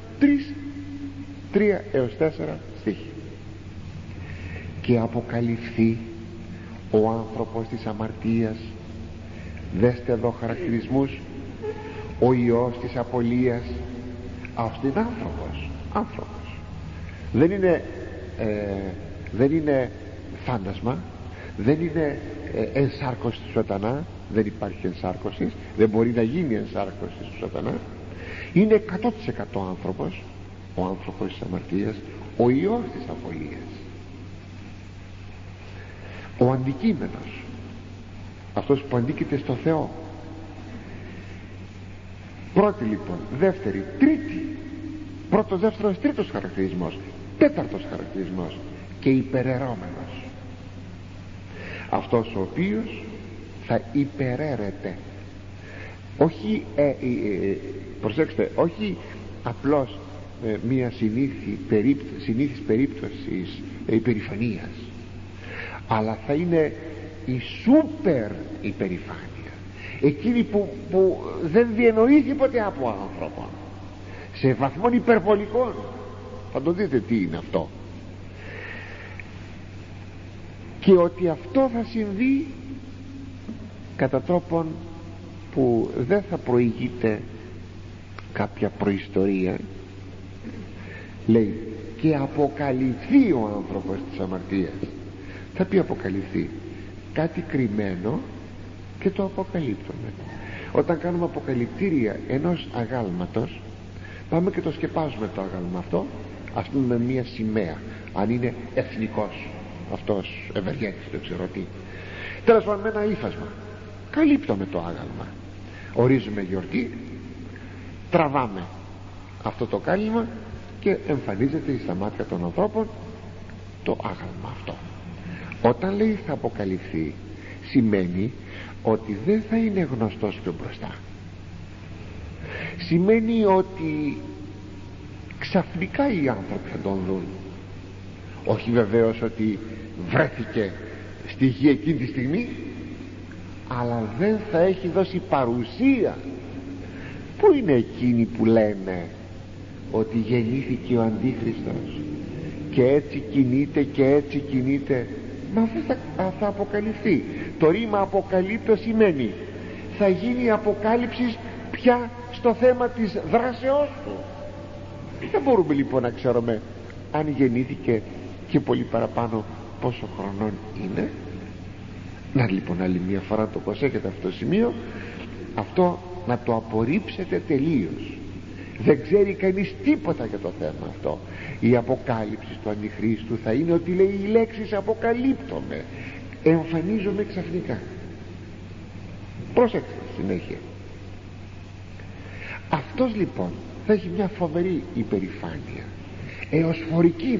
Speaker 1: 3 έως 4 στίχοι. Και αποκαλυφθεί ο άνθρωπος της αμαρτίας. Δέστε εδώ χαρακτηρισμούς. Ο ιός της απολίας. Αυτό είναι άνθρωπος. Δεν είναι φάντασμα, δεν είναι ενσάρκωση του σατανά. Δεν υπάρχει ενσάρκωση, δεν μπορεί να γίνει ενσάρκωση του σατανά. Είναι 100% άνθρωπος, ο άνθρωπος της αμαρτίας, ο ιός της απολίας, ο αντικείμενος, αυτός που αντίκειται στο Θεό. Πρώτη λοιπόν, δεύτερη, τρίτη, πρώτος, δεύτερος, τρίτος χαρακτηρισμός, τέταρτος χαρακτηρισμός, και υπεραιρώμενος, αυτός ο οποίος θα υπεραίρεται. Όχι προσέξτε, όχι απλώς μια συνήθις περίπτωση υπερηφανίας, αλλά θα είναι η σούπερ υπερηφάνεια, εκείνη που δεν διανοήθηκε ποτέ από άνθρωπο, σε βαθμών υπερβολικών. Θα το δείτε τι είναι αυτό, και ότι αυτό θα συμβεί κατά τρόπον που δεν θα προηγείται κάποια προϊστορία. Λέει και αποκαλυφθεί ο άνθρωπος της αμαρτίας. Θα πει αποκαλυφθεί κάτι κρυμμένο και το αποκαλύπτουμε. Όταν κάνουμε αποκαλυπτήρια ενός αγάλματος, πάμε και το σκεπάζουμε το αγάλμα αυτό, ας πούμε με μια σημαία, αν είναι εθνικός, αυτός ευεργέτης, δεν ξέρω τι, τέλος πάντων με ένα ύφασμα καλύπτουμε το άγαλμα, ορίζουμε γιορτή, τραβάμε αυτό το κάλυμα και εμφανίζεται στα μάτια των ανθρώπων το άγαλμα αυτό. Όταν λέει θα αποκαλυφθεί, σημαίνει ότι δεν θα είναι γνωστός πιο μπροστά. Σημαίνει ότι ξαφνικά οι άνθρωποι θα τον δουν. Όχι βεβαίως ότι βρέθηκε στη γη εκείνη τη στιγμή, αλλά δεν θα έχει δώσει παρουσία. Πού είναι εκείνοι που λένε ότι γεννήθηκε ο Αντίχριστος και έτσι κινείται και έτσι κινείται? Μα αυτό θα αποκαλυφθεί. Το ρήμα αποκαλύπτω σημαίνει θα γίνει η αποκάλυψη πια στο θέμα της δράσεώς του. Δεν μπορούμε λοιπόν να ξέρουμε αν γεννήθηκε και πολύ παραπάνω πόσο χρονών είναι. Να λοιπόν άλλη μια φορά το προσέχετε αυτό το σημείο, αυτό να το απορρίψετε τελείως. Δεν ξέρει κανείς τίποτα για το θέμα αυτό. Η αποκάλυψη του Αντιχρίστου θα είναι ότι λέει οι λέξεις αποκαλύπτομαι, εμφανίζομαι ξαφνικά. Πρόσεξτε συνέχεια. Αυτός λοιπόν θα έχει μια φοβερή υπερηφάνεια, έως φορική,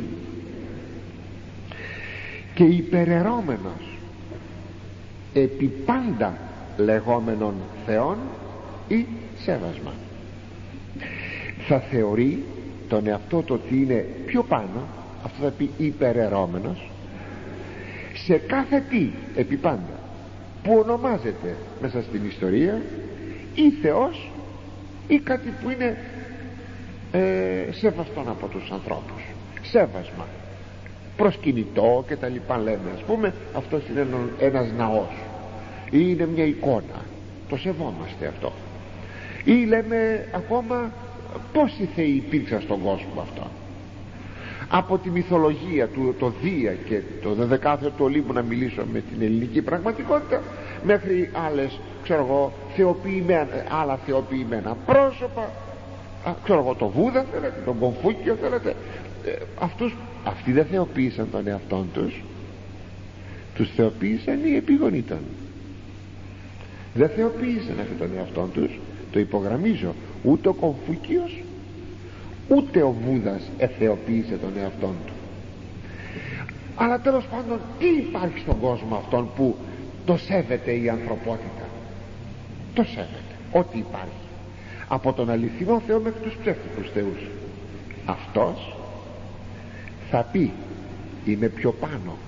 Speaker 1: και υπεραιρώμενος επί πάντα λεγόμενων θεών ή σέβασμα. Θα θεωρεί τον εαυτό του ότι είναι πιο πάνω, αυτό θα πει υπεραιρώμενος, σε κάθε τι επί πάντα που ονομάζεται μέσα στην ιστορία ή Θεός ή κάτι που είναι σεβαστόν από τους ανθρώπους. Σέβασμα, προσκυνητό και τα λοιπά λέμε, ας πούμε αυτός είναι ένας ναός ή είναι μια εικόνα, το σεβόμαστε αυτό. Ή λέμε ακόμα πόσοι θεοί υπήρξαν στον κόσμο αυτό. Από τη μυθολογία του, το Δία και το 12ο του Ολύμπου, να μιλήσω με την ελληνική πραγματικότητα, μέχρι άλλες, ξέρω εγώ, άλλα θεοποιημένα πρόσωπα, ξέρω εγώ, το Βούδα θέλετε, τον Κομφούκιο θέλετε, αυτοί δεν θεοποίησαν τον εαυτόν τους, τους θεοποίησαν οι επίγονοι των. Δεν θεοποίησαν αυτόν τον εαυτόν τους, το υπογραμμίζω. Ούτε ο Κομφούκιος ούτε ο Βούδας εθεοποίησε τον εαυτόν του. Αλλά τέλος πάντων, τι υπάρχει στον κόσμο αυτόν που το σέβεται η ανθρωπότητα? Το σέβεται ό,τι υπάρχει, από τον αληθινό Θεό μέχρι τους ψεύτικους θεούς. Αυτός θα πει είμαι πιο πάνω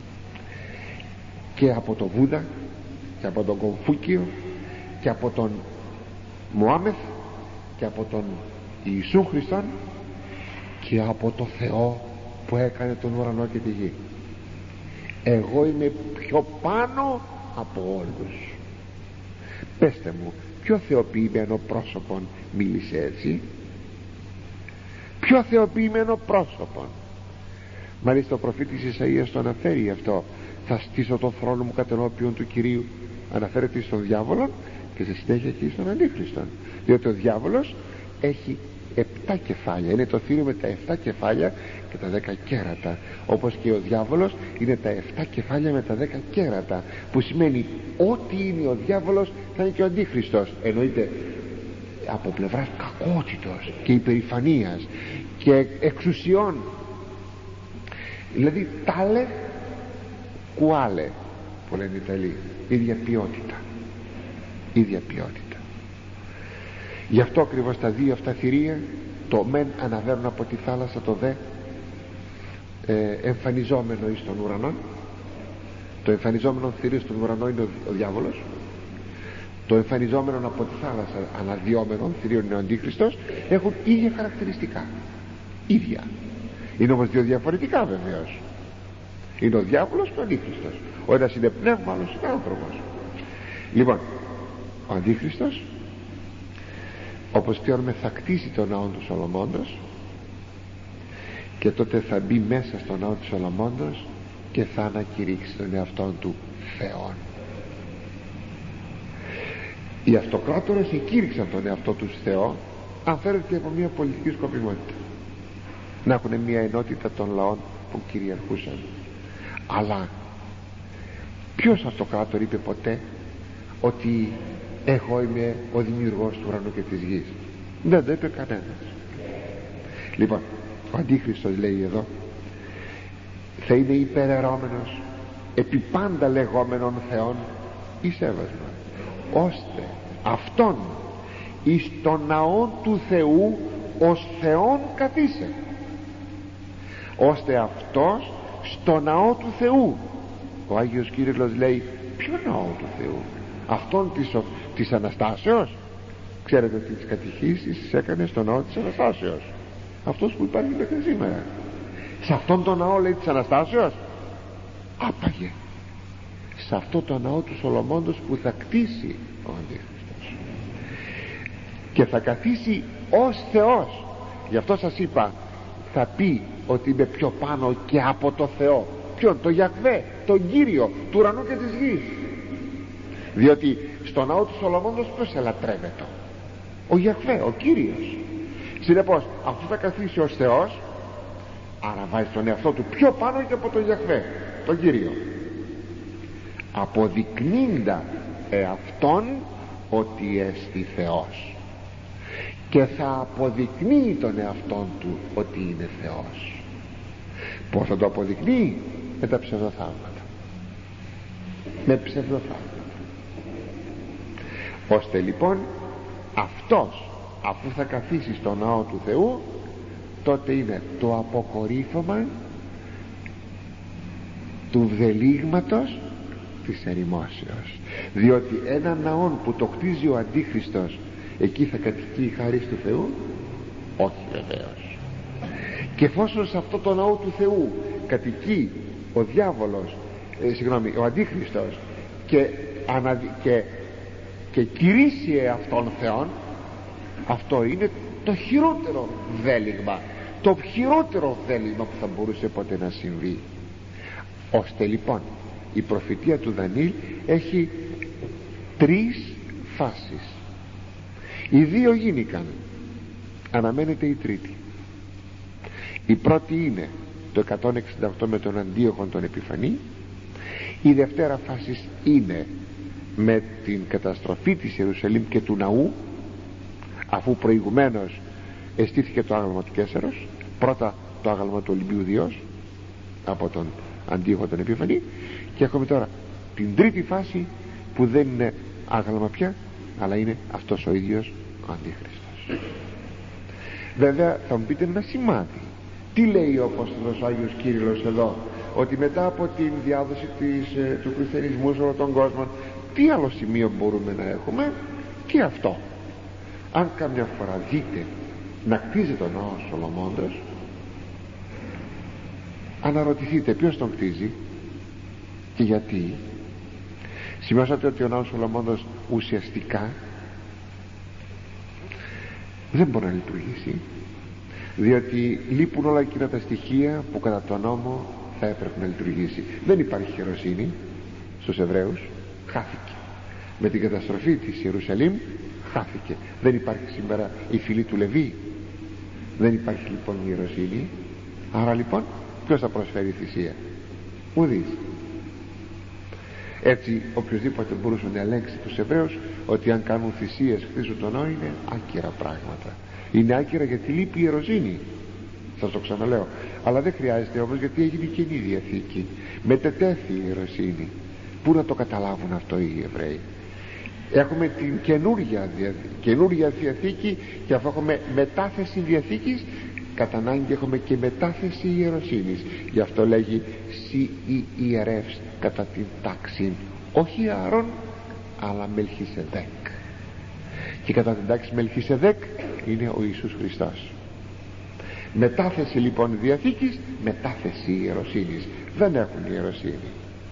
Speaker 1: και από τον Βούδα και από τον Κομφούκιο και από τον Μωάμεθ και από τον Ιησού Χριστόν και από το Θεό που έκανε τον ουρανό και τη γη. Εγώ είμαι πιο πάνω από όλους. Πέστε μου, ποιο θεοποιημένο πρόσωπον μίλησε έτσι? Ποιο θεοποιημένο πρόσωπον? Μάλιστα ο προφήτης Ισαΐας το αναφέρει αυτό. Θα στήσω τον θρόνο μου κατενώπιον του Κυρίου. Αναφέρεται στον διάβολο και στη συνέχεια και στον Αντίχριστον, διότι ο διάβολος έχει 7 κεφάλια, είναι το θύριο με τα 7 κεφάλια και τα 10 κέρατα, όπως και ο διάβολος είναι τα 7 κεφάλια με τα 10 κέρατα, που σημαίνει ό,τι είναι ο διάβολος θα είναι και ο Αντίχριστος. Εννοείται από πλευράς κακότητος και υπερηφανίας και εξουσιών, δηλαδή τάλε κουάλε που λένε οι Ιταλοί, ίδια ποιότητα. Γι' αυτό ακριβώς τα δύο αυτά θηρία, το μεν αναβαίνουν από τη θάλασσα, το δε εμφανιζόμενο εις τον ουρανό. Το εμφανιζόμενο θηρίο στον ουρανό είναι ο διάβολος. Το εμφανιζόμενο από τη θάλασσα αναδυόμενο θηρίο είναι ο Αντίχριστος. Έχουν ίδια χαρακτηριστικά, ίδια. Είναι όμως δύο διαφορετικά βεβαίως. Είναι ο διάβολος και ο Αντίχριστος. Ο ένας είναι πνεύμα, ο άλλος είναι άνθρωπος. Λοιπόν, ο Αντίχριστος, όπως θεωρούμε, θα κτίσει τον ναό του Σολομώντος και τότε θα μπει μέσα στον ναό του Σολομώντος και θα ανακηρύξει τον εαυτόν του Θεόν. Οι αυτοκράτορες εκήρυξαν τον εαυτό τους Θεό, αν φέρεται και από μια πολιτική σκοπιμότητα, να έχουν μια ενότητα των λαών που κυριαρχούσαν. Αλλά ποιος αυτοκράτορ είπε ποτέ ότι εγώ είμαι ο δημιουργός του ουρανού και της γης? Δεν το είπε κανένας. Λοιπόν, ο Αντίχριστος λέει εδώ θα είναι υπεραιρώμενος επί πάντα λεγόμενων θεών εις έβασμα, ώστε αυτόν εις το ναό του Θεού ως Θεόν καθίσε, ώστε αυτός στο ναό του Θεού. Ο Άγιος Κύριλλος λέει ποιο ναό του Θεού? Αυτόν της Αναστάσεως. Ξέρετε ότι τις κατηχήσεις τις έκανε στο ναό της Αναστάσεως, αυτός που υπάρχει μέχρι σήμερα. Σε αυτόν τον ναό, λέει, της Αναστάσεως? Άπαγε σε αυτό το ναό του Σολομώντος που θα κτίσει ο Αντίχριστος και θα καθίσει ως Θεός. Γι' αυτό σας είπα, θα πει ότι είμαι πιο πάνω και από το Θεό. Ποιον? Το Γιαχβέ, τον Κύριο του ουρανού και της γης. Διότι στο ναό του Σολομώντος ποιος ελατρεύεται? Ο Γιαχβέ, ο Κύριος. Συνεπώς αφού θα καθίσει ως Θεός, άρα βάζει τον εαυτό του πιο πάνω και από τον Γιαχβέ, τον Κύριο, αποδεικνύντα εαυτόν ότι έστι Θεός, και θα αποδεικνύει τον εαυτόν του ότι είναι Θεός. Πώς θα το αποδεικνύει? Με τα ψευδοθαύματα, με ψευδοθαύματα. Ώστε λοιπόν αυτός αφού θα καθίσει στο ναό του Θεού, τότε είναι το αποκορύφωμα του βδελίγματος της ερημόσεως. Διότι ένα ναό που το κτίζει ο Αντίχριστος, εκεί θα κατοικεί η χαρίς του Θεού? Όχι βεβαίως. Και εφόσον σε αυτό το ναό του Θεού κατοικεί ο διάβολος, ο Αντίχριστος, και κηρύσσει εαυτόν Θεόν, αυτό είναι το χειρότερο βδέλιγμα, το χειρότερο βδέλιγμα που θα μπορούσε ποτέ να συμβεί. Ώστε λοιπόν η προφητεία του Δανιήλ έχει 3 φάσεις. Οι 2 γίνηκαν, αναμένεται η τρίτη. Η πρώτη είναι το 168 με τον Αντίοχον τον Επιφανή. Η δευτέρα φάση είναι με την καταστροφή της Ιερουσαλήμ και του ναού, αφού προηγουμένως εστήθηκε το άγαλμα του Καίσαρος, πρώτα το άγαλμα του Ολυμπίου Διός από τον Αντίοχο τον Επιφανή, και έχουμε τώρα την τρίτη φάση που δεν είναι άγαλμα πια, αλλά είναι αυτός ο ίδιος ο Αντίχριστος. Βέβαια θα μου πείτε ένα σημάδι. Τι λέει ο Απόστολος Άγιος Κύριλλος εδώ? Ότι μετά από την διάδοση του χριστιανισμού σε όλο τον κόσμο, τι άλλο σημείο μπορούμε να έχουμε? Και αυτό. Αν καμιά φορά δείτε να κτίζεται ο ναός Σολομώντος, αναρωτηθείτε ποιος τον κτίζει και γιατί. Σημειώσατε ότι ο ναός Σολομώντος ουσιαστικά δεν μπορεί να λειτουργήσει, διότι λείπουν όλα εκείνα τα στοιχεία που κατά τον νόμο θα έπρεπε να λειτουργήσει. Δεν υπάρχει χειροσύνη στους Εβραίους, χάθηκε. Με την καταστροφή της Ιερουσαλήμ χάθηκε. Δεν υπάρχει σήμερα η φυλή του Λεβί. Δεν υπάρχει λοιπόν η ιεροσύνη. Άρα λοιπόν ποιος θα προσφέρει θυσία? Ουδής. Έτσι οποιοδήποτε μπορούσε να ελέγξει τους Εβραίους ότι αν κάνουν θυσίες, χτίζουν τον ναό, είναι άκυρα πράγματα. Είναι άκυρα γιατί λείπει η ιεροσύνη. Σας το ξαναλέω. Αλλά δεν χρειάζεται όμως, γιατί έγινε Καινή Διαθήκη. Μετετέθη η ιεροσύνη. Πού να το καταλάβουν αυτό οι Εβραίοι? Έχουμε την καινούργια Διαθήκη, και αφού έχουμε μετάθεση Διαθήκης, κατά ανάγκη έχουμε και μετάθεση ιεροσύνης. Γι' αυτό λέγει «Σι οι ιερεύς κατά την τάξη, όχι Ααρών, αλλά Μελχισεδέκ». Και κατά την τάξη Μελχισεδέκ είναι ο Ιησούς Χριστός. Μετάθεση λοιπόν Διαθήκης, μετάθεση ιεροσύνης. Δεν έχουν ιεροσύνη.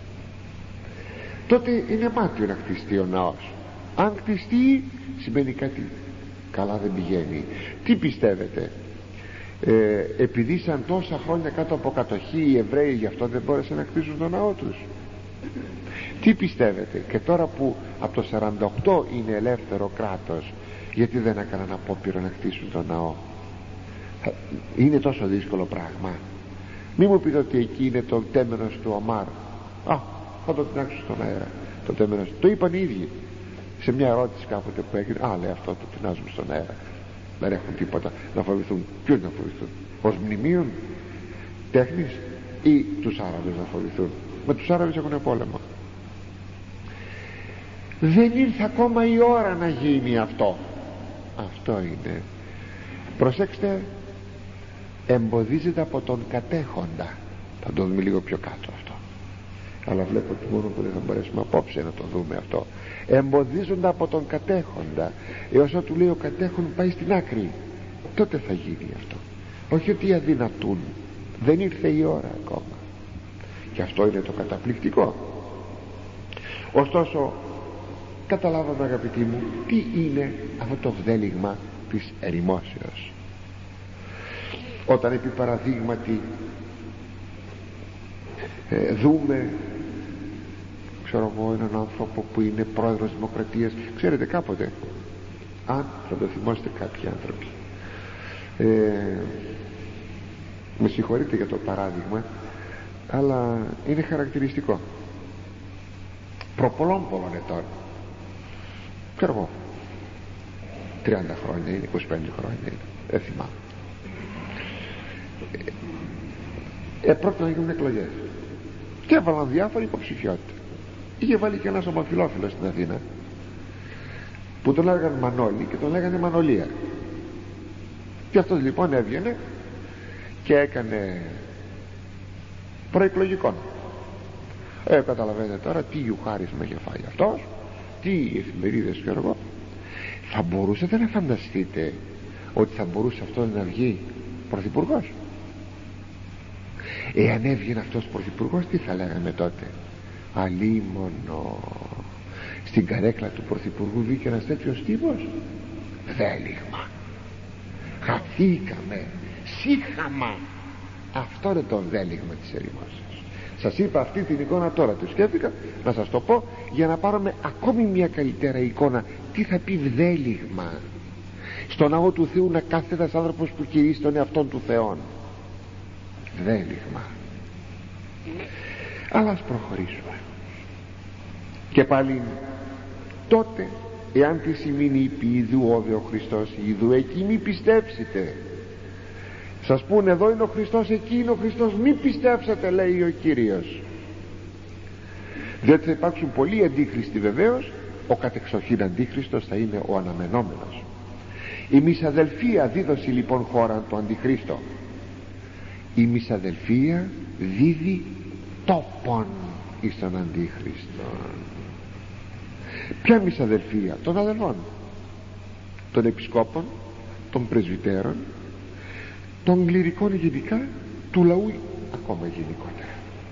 Speaker 1: Τότε είναι μάτιο να χτιστεί ο ναός. Αν χτιστεί σημαίνει κάτι καλά δεν πηγαίνει. Τι πιστεύετε? Επειδή ήσαν τόσα χρόνια κάτω από κατοχή οι Εβραίοι, γι' αυτό δεν μπόρεσαν να χτίσουν τον ναό τους? Τι πιστεύετε? Και τώρα που από το 48 είναι ελεύθερο κράτος, γιατί δεν έκαναν απόπειρα να χτίσουν τον ναό? Είναι τόσο δύσκολο πράγμα? Μη μου πείτε ότι εκεί είναι το τέμενος του Ομάρ. Θα το τεινάξω στον αέρα το τέμενος. Το είπαν οι ίδιοι σε μια ερώτηση κάποτε που έγινε. Λέει αυτό το τεινάζουμε στον αέρα. Δεν έχουν τίποτα να φοβηθούν. Ποιους να φοβηθούν? Ως μνημείων τέχνης ή τους Άραβες να φοβηθούν? Με τους Άραβες έχουν πόλεμο. Δεν ήρθε ακόμα η ώρα να γίνει αυτό. Αυτό είναι. Προσέξτε, εμποδίζεται από τον κατέχοντα. Θα το δούμε λίγο πιο κάτω αυτό, αλλά βλέπω ότι μόνο που δεν θα μπορέσουμε απόψε να το δούμε αυτό. Εμποδίζονται από τον κατέχοντα, έως ότου λέει ο κατέχον πάει στην άκρη. Τότε θα γίνει αυτό. Όχι ότι αδυνατούν, δεν ήρθε η ώρα ακόμα. Και αυτό είναι το καταπληκτικό. Ωστόσο, καταλάβαμε αγαπητοί μου, τι είναι αυτό το βδέλιγμα της ερημόσεως. Όταν επί παραδείγματι δούμε, ξέρω εγώ, έναν άνθρωπο που είναι πρόεδρος Δημοκρατίας, ξέρετε κάποτε, αν θα το θυμάστε κάποιοι άνθρωποι, με συγχωρείτε για το παράδειγμα, αλλά είναι χαρακτηριστικό. Πολλών ετών, ξέρω εγώ, 30 χρόνια είναι, 25 χρόνια είναι, δεν θυμάμαι, πρόκειται να γίνουν εκλογές και έβαλαν διάφοροι υποψηφιότητα. Είχε βάλει και ένας ομοφυλόφιλος στην Αθήνα που τον λέγανε Μανώλη και τον λέγανε Μανολία, και αυτός λοιπόν έβγαινε και έκανε προεκλογικών. Καταλαβαίνετε τώρα τι ιουχάρισμα είχε φάει αυτός, τι εφημερίδες, ξέρω εγώ. Θα μπορούσατε να φανταστείτε ότι θα μπορούσε αυτός να βγει πρωθυπουργός? Εάν έβγαινε αυτός πρωθυπουργός, τι θα λέγαμε τότε? Αλίμονο, στην καρέκλα του πρωθυπουργού βγήκε ένας τέτοιος τύπος. Βδέλιγμα, χαθήκαμε, σύχαμα. Αυτό είναι το βδέλιγμα της ερημόσεως. Σας είπα αυτή την εικόνα τώρα, τη σκέφτηκα να σας το πω για να πάρουμε ακόμη μια καλύτερα εικόνα. Τι θα πει βδέλιγμα? Στο ναό του Θεού να κάθεται ένας άνθρωπος που κηρύσσει τον εαυτόν του Θεόν. Βδέλιγμα. Αλλά ας προχωρήσουμε. Και πάλι τότε, εάν τη σημαίνει υπή ιδού όδε ο Χριστός, ιδού εκεί μη πιστέψετε. Σας πούνε εδώ είναι ο Χριστός, εκεί είναι ο Χριστός, μη πιστέψετε, λέει ο Κύριος. Διότι θα υπάρξουν πολλοί αντίχριστοι βεβαίως. Ο κατεξοχήν αντίχριστος θα είναι ο αναμενόμενος. Η μισαδελφία δίδωσε λοιπόν χώρα το αντιχρίστο. Η μισαδελφία δίδει τόπον εις τον αντίχριστο. Ποια μισαδελφία? Των αδελφών, των επισκόπων, των πρεσβυτέρων, των κληρικών γενικά, του λαού ακόμα γενικότερα.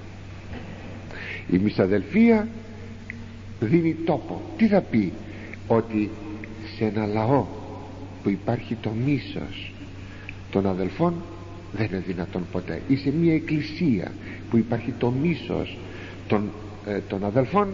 Speaker 1: Η μισαδελφία δίνει τόπο. Τι θα πει? Ότι σε ένα λαό που υπάρχει το μίσος των αδελφών δεν είναι δυνατόν ποτέ, ή σε μια εκκλησία που υπάρχει το μίσος των αδελφών,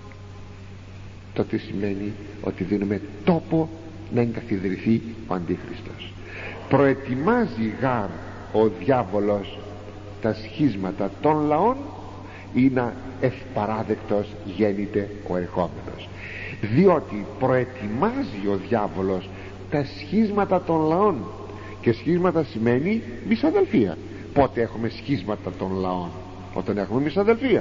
Speaker 1: τότε σημαίνει ότι δίνουμε τόπο να εγκαθιδρυθεί ο Αντίχριστος. Προετοιμάζει γάρ ο διάβολος τα σχίσματα των λαών, ή να ευπαράδεκτος γέννηται ο ερχόμενος. Διότι προετοιμάζει ο διάβολος τα σχίσματα των λαών, και σχίσματα σημαίνει μισαδελφία. Πότε έχουμε σχίσματα των λαών? Όταν έχουμε μισαδελφία.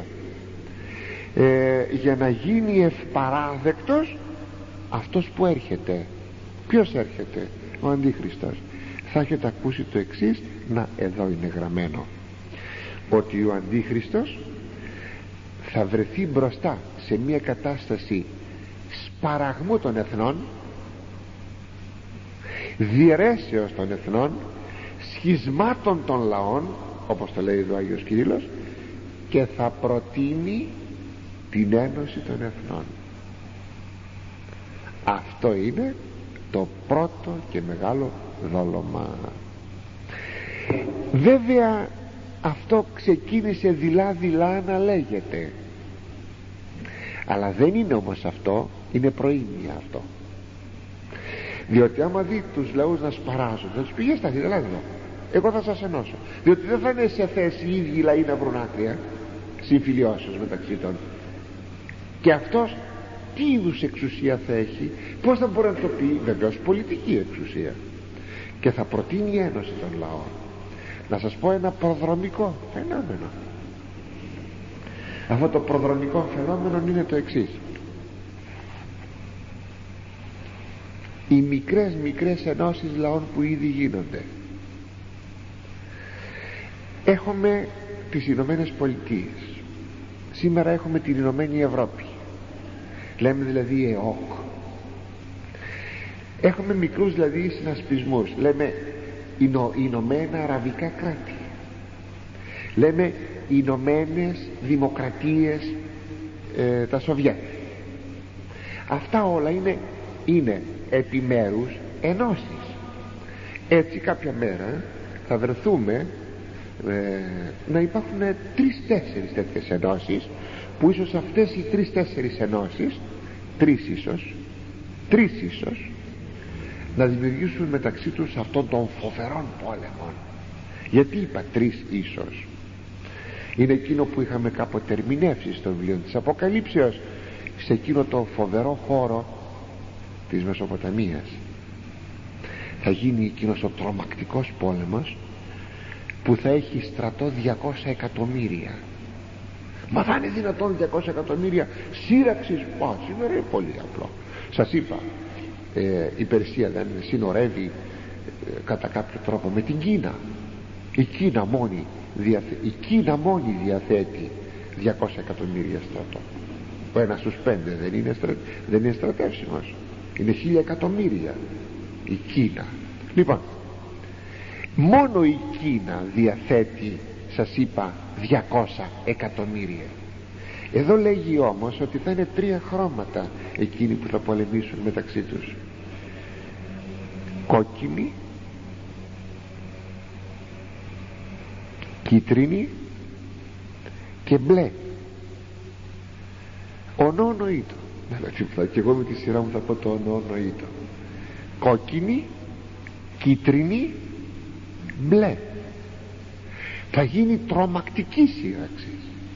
Speaker 1: Για να γίνει ευπαράδεκτος αυτός που έρχεται. Ποιος έρχεται? Ο Αντίχριστος. Θα έχετε ακούσει το εξής, να, εδώ είναι γραμμένο, ότι ο Αντίχριστος θα βρεθεί μπροστά σε μια κατάσταση σπαραγμού των εθνών, διαιρέσεως των εθνών, σχισμάτων των λαών, όπως το λέει εδώ ο Άγιος Κυρίλλος, και θα προτείνει την ένωση των εθνών. Αυτό είναι το πρώτο και μεγάλο δόλωμα. Βέβαια αυτό ξεκίνησε δειλά να λέγεται, αλλά δεν είναι όμως αυτό, είναι προήμια αυτό. Διότι άμα δει τους λαούς να σπαράζουν, θα τους πηγαίνει στα Ελλάδα, εγώ θα σας ενώσω, διότι δεν θα είναι σε θέση οι ίδιοι λαοί να βρουν άκρια συμφιλιώσεως μεταξύ των. Και αυτός τι είδους εξουσία θα έχει, πώς θα μπορεί να το πει? Βεβαίως πολιτική εξουσία, και θα προτείνει ένωση των λαών. Να σας πω ένα προδρομικό φαινόμενο. Αυτό το προδρομικό φαινόμενο είναι το εξής: οι μικρές ενώσεις λαών που ήδη γίνονται. Έχουμε τις Ηνωμένες Πολιτείες, σήμερα έχουμε την Ηνωμένη Ευρώπη, λέμε δηλαδή ΕΟΚ. Έχουμε μικρούς δηλαδή συνασπισμούς, λέμε Ηνωμένα Αραβικά Κράτη, λέμε Ηνωμένες Δημοκρατίες, τα Σοβιέτ. Αυτά όλα είναι επιμέρους ενώσεις. Έτσι κάποια μέρα θα βρεθούμε να υπάρχουν 3-4 τέτοιες ενώσεις, που ίσως αυτές οι 3-4 ενώσεις, 3 ίσως να δημιουργήσουν μεταξύ τους αυτών των φοβερών πόλεμων. Γιατί είπα 3 ίσως? Είναι εκείνο που είχαμε κάποτε ερμηνεύσει στο βιβλίο της Αποκαλύψεως, σε εκείνο το φοβερό χώρο της Μεσοποταμίας. Θα γίνει εκείνος ο τρομακτικός πόλεμος που θα έχει στρατό 200 εκατομμύρια. Μα θα είναι δυνατόν 200 εκατομμύρια σύραξης? Σήμερα είναι πολύ απλό. Σας είπα, η Περσία δεν συνορεύει κατά κάποιο τρόπο με την Κίνα? Η Κίνα μόνη διαθέτει 200 εκατομμύρια στρατό. Ο ένας στους 5 δεν είναι στρατεύσιμος, είναι 1000 εκατομμύρια η Κίνα. Λοιπόν, μόνο η Κίνα διαθέτει, σας είπα, 200 εκατομμύρια. Εδώ λέγει όμως ότι θα είναι 3 χρώματα εκείνοι που θα πολεμήσουν μεταξύ τους: κόκκινη, κίτρινη και μπλε. Ονόνοητο. Και εγώ με τη σειρά μου θα πω το ονόνοητο: κόκκινη, κίτρινη, μπλε. Θα γίνει τρομακτική σύραξη.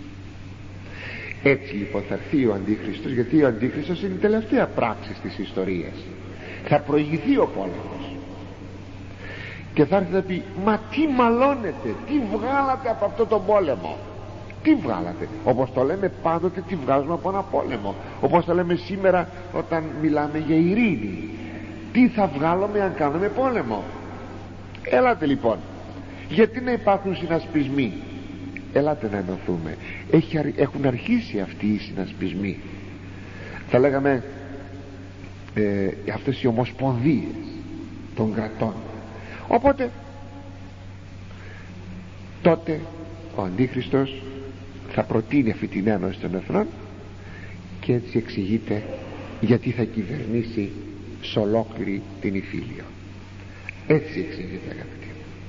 Speaker 1: Έτσι λοιπόν θα έρθει ο Αντίχριστος, γιατί ο Αντίχριστος είναι η τελευταία πράξη της ιστορίας. Θα προηγηθεί ο πόλεμος και θα έρθει να πει: μα τι μαλώνετε, τι βγάλατε από αυτό τον πόλεμο? Τι βγάλατε? Όπως το λέμε πάντοτε, τι βγάζουμε από ένα πόλεμο. Όπως το λέμε σήμερα όταν μιλάμε για ειρήνη. Τι θα βγάλουμε αν κάνουμε πόλεμο? Ελάτε λοιπόν, γιατί να υπάρχουν συνασπισμοί? Ελάτε να ενωθούμε. Έχουν αρχίσει αυτοί οι συνασπισμοί, θα λέγαμε αυτές οι ομοσπονδίες των κρατών. Οπότε τότε ο Αντίχριστος θα προτείνει αυτή την ένωση των εθνών, και έτσι εξηγείται γιατί θα κυβερνήσει σε ολόκληρη την Ιφίλιο. Έτσι εξηγείται, αγαπητοί.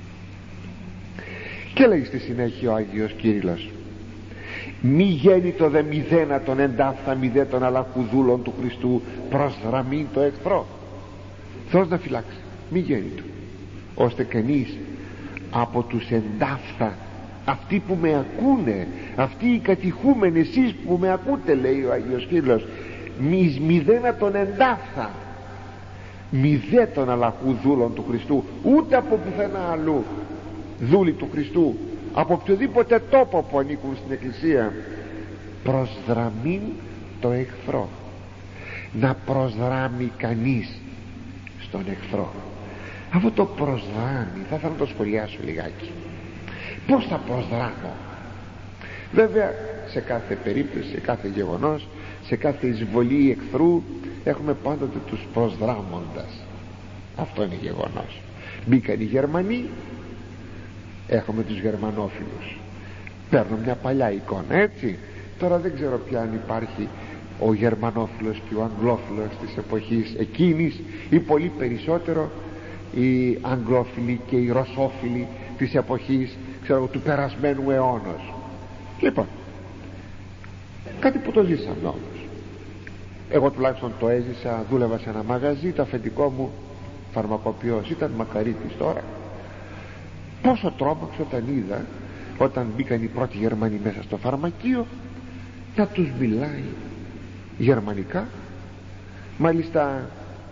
Speaker 1: Και λέει στη συνέχεια ο Άγιος Κύριλλος: μη γέννητο δε μηδένα των εντάφθα μηδέ των αλαχουδούλων του Χριστού προς γραμμήν το εχθρό. Θεός να φυλάξει, μη γέννητο, ώστε κανείς από τους εντάφθα, αυτοί που με ακούνε, αυτοί οι κατηχούμενοι, εσείς που με ακούτε, λέει ο Άγιος Κύριλλος, μηδένα των εντάφθα μηδέ των αλαχουδούλων του Χριστού, ούτε από πουθενά αλλού δούλοι του Χριστού, από οποιοδήποτε τόπο που ανήκουν στην Εκκλησία, προσδραμήν το εχθρό. Να προσδράμει κανείς στον εχθρό. Αυτό το προσδράμει θα ήθελα να το σχολιάσω λιγάκι. Πώς θα προσδράμω? Βέβαια σε κάθε περίπτωση, σε κάθε γεγονός, σε κάθε εισβολή εχθρού έχουμε πάντοτε τους προσδράμοντας. Αυτό είναι γεγονός. Μπήκαν οι Γερμανοί, έχουμε τους γερμανόφιλους. Παίρνω μια παλιά εικόνα, έτσι. Τώρα δεν ξέρω πια αν υπάρχει ο γερμανόφιλος και ο αγγλόφιλος της εποχής εκείνης, ή πολύ περισσότερο οι αγγλόφιλοι και οι ρωσόφιλοι της εποχής, ξέρω, του περασμένου αιώνος. Λοιπόν, κάτι που το ζήσαμε όμως. Εγώ τουλάχιστον το έζησα, δούλευα σε ένα μαγαζί, το αφεντικό μου φαρμακοποιός ήταν μακαρίτης τώρα, Πόσο τρόμαξα όταν είδα, όταν μπήκαν οι πρώτοι Γερμανοί μέσα στο φαρμακείο, να τους μιλάει γερμανικά. Μάλιστα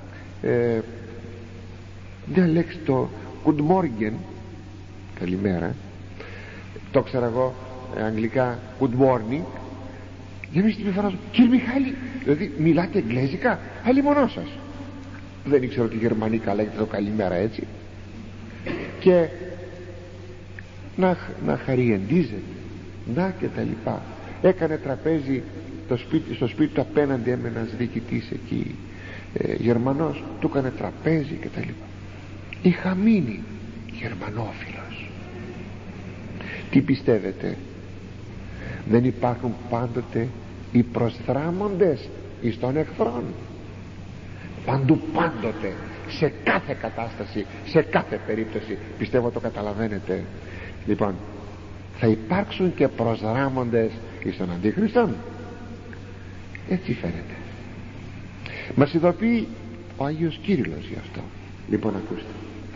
Speaker 1: μια λέξη, το good morning, καλημέρα, το ξέρω εγώ αγγλικά good morning, για μη στην φωνάζω, κύριε Μιχάλη, δηλαδή μιλάτε εγγλέζικα? Αλλήμονό σας. Δεν ήξερα ότι γερμανικά λέγεται το καλημέρα έτσι. Και να χαριεντίζεται, να και τα λοιπά. Έκανε τραπέζι στο σπίτι του, απέναντι έμενε ένας διοικητής εκεί, Γερμανός, του έκανε τραπέζι και τα λοιπά. Είχα μείνει γερμανόφιλος. Τι πιστεύετε, δεν υπάρχουν πάντοτε οι προσδράμοντες εις των εχθρών? Παντού, πάντοτε, σε κάθε κατάσταση, σε κάθε περίπτωση. Πιστεύω το καταλαβαίνετε. Λοιπόν, θα υπάρξουν και προσδράμοντες εις τον Αντίχριστον. Έτσι φαίνεται. Μας ειδοποιεί ο Άγιος Κύριλλος γι' αυτό. Λοιπόν, ακούστε,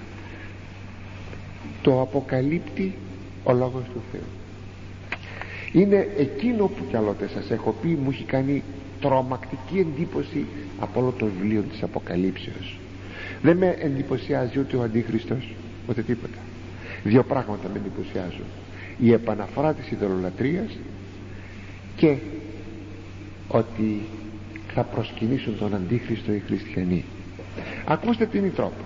Speaker 1: το αποκαλύπτει ο Λόγος του Θεού. Είναι εκείνο που κι άλλοτε σας έχω πει, μου έχει κάνει τρομακτική εντύπωση από όλο το βιβλίο της Αποκαλύψεως. Δεν με εντυπωσιάζει ούτε ο Αντίχριστος, ούτε τίποτα. Δύο πράγματα με εντυπωσιάζουν: η επαναφορά της ειδωλολατρίας και ότι θα προσκυνήσουν τον Αντίχριστο οι χριστιανοί. Ακούστε τι είναι η τρόπο.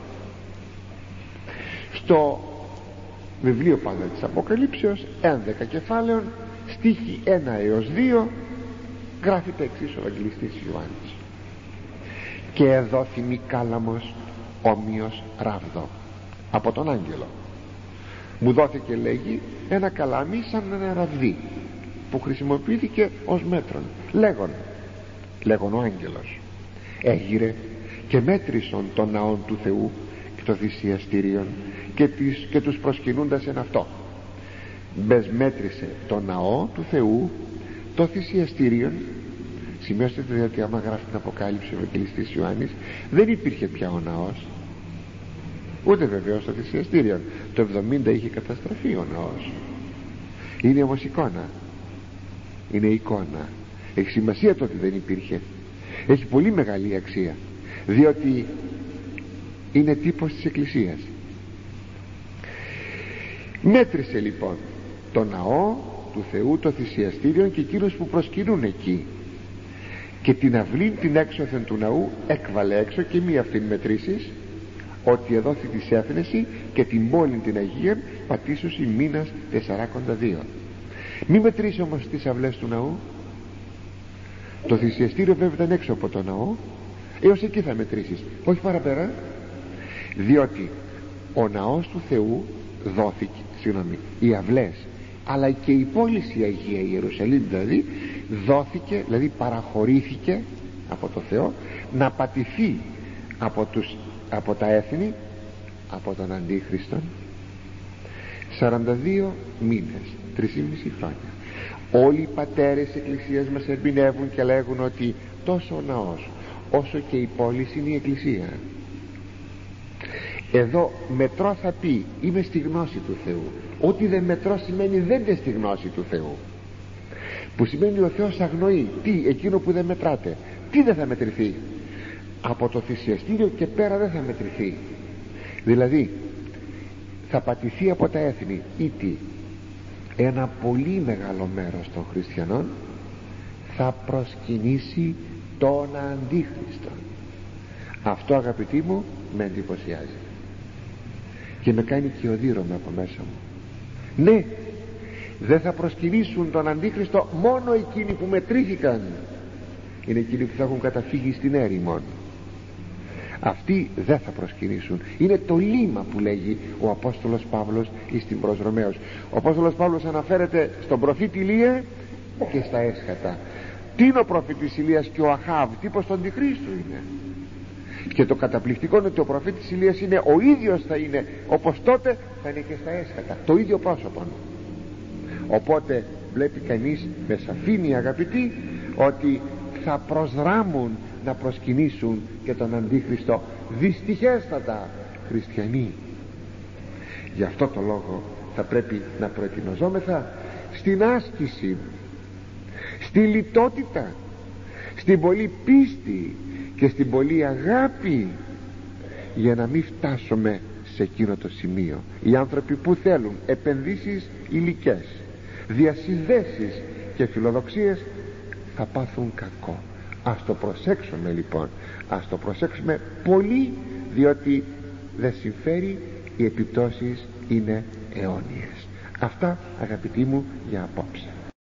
Speaker 1: Στο βιβλίο πάντα της Αποκαλύψεως, 11 κεφάλαιων, στίχοι 1 έως 2, γράφει εξής ο Ευαγγελιστής Ιωάννης: και εδόθη μη κάλαμος όμοιος ράβδο από τον άγγελο. Μου δόθηκε, λέγει, ένα καλάμι σαν ένα ραβδί που χρησιμοποιήθηκε ως μέτρον. Λέγον ο άγγελος, έγειρε και μέτρησον των ναών του Θεού και των θυσιαστήριων και τους προσκυνούντας εν αυτό. Μέτρησε το ναό του Θεού, το θυσιαστήριον. Σημειώστε το, διότι άμα γράφει την Αποκάλυψη ο Ευαγγελιστής Ιωάννης, δεν υπήρχε πια ο ναός, ούτε βεβαίως το θυσιαστήριο. Το 70 είχε καταστραφεί ο ναός. Είναι όμως εικόνα, είναι εικόνα. Έχει σημασία το ότι δεν υπήρχε, έχει πολύ μεγάλη αξία, διότι είναι τύπος της Εκκλησίας. Μέτρησε λοιπόν το ναό του Θεού, το θυσιαστήριο και εκείνους που προσκυνούν εκεί, και την αυλήν την έξωθεν του ναού έκβαλε έξω, και μη αυτήν μετρήσεις, ότι εδόθη της έθνεση, και την πόλη την Αγία πατήσουσι μήνας 42. Μη μετρήσει όμως τις αυλές του ναού. Το θυσιαστήριο βέβαια ήταν έξω από το ναό, έως εκεί θα μετρήσεις, όχι παραπέρα, διότι ο ναός του Θεού δόθηκε, οι αυλές, αλλά και η πόλη η Αγία, η Ιερουσαλήμ δηλαδή παραχωρήθηκε από το Θεό να πατηθεί από τα έθνη, από τον Αντίχριστον 42 μήνες, 3,5 χρόνια. Όλοι οι πατέρες της Εκκλησίας μας ερμηνεύουν και λέγουν ότι τόσο ο ναός όσο και η πόλη είναι η Εκκλησία. Εδώ μετρώ θα πει είμαι στη γνώση του Θεού. Ό,τι δεν μετρώ σημαίνει δεν είναι στη γνώση του Θεού, που σημαίνει ο Θεός αγνοεί. Τι? Εκείνο που δεν μετράτε. Τι δεν θα μετρηθεί? Από το θυσιαστήριο και πέρα δεν θα μετρηθεί. Δηλαδή θα πατηθεί από τα έθνη ή τι? Ένα πολύ μεγάλο μέρος των χριστιανών θα προσκυνήσει τον Αντίχριστο. Αυτό, αγαπητοί μου, με εντυπωσιάζει και με κάνει και οδύρωμα από μέσα μου. Ναι, δεν θα προσκυνήσουν τον Αντίχριστο μόνο εκείνοι που μετρήθηκαν. Είναι εκείνοι που θα έχουν καταφύγει στην έρημον. Αυτοί δεν θα προσκυνήσουν. Είναι το λίμα που λέγει ο Απόστολος Παύλος εις την προς Ρωμαίους. Ο Απόστολος Παύλος αναφέρεται στον προφήτη Ηλία και στα έσχατα. Τι είναι ο προφήτης Ηλίας και ο Αχάβ? Τύπος του Αντιχρίστου είναι. Και το καταπληκτικό είναι ότι ο προφήτης Ηλίας είναι ο ίδιος, θα είναι όπως τότε θα είναι και στα έσχατα, το ίδιο πρόσωπο. Οπότε βλέπει κανείς με σαφήνεια, αγαπητοί, ότι θα προσδράμουν να προσκυνήσουν και τον Αντίχριστο δυστυχέστατα χριστιανοί. Γι' αυτό το λόγο θα πρέπει να προετοιμαζόμεθα στην άσκηση, στη λιτότητα, στην πολλή πίστη και στην πολλή αγάπη, για να μην φτάσουμε σε εκείνο το σημείο. Οι άνθρωποι που θέλουν επενδύσεις υλικές, διασυνδέσεις και φιλοδοξίες θα πάθουν κακό. Ας το προσέξουμε λοιπόν, ας το προσέξουμε πολύ, διότι δεν συμφέρει, οι επιπτώσεις είναι αιώνιες. Αυτά αγαπητοί μου για απόψε.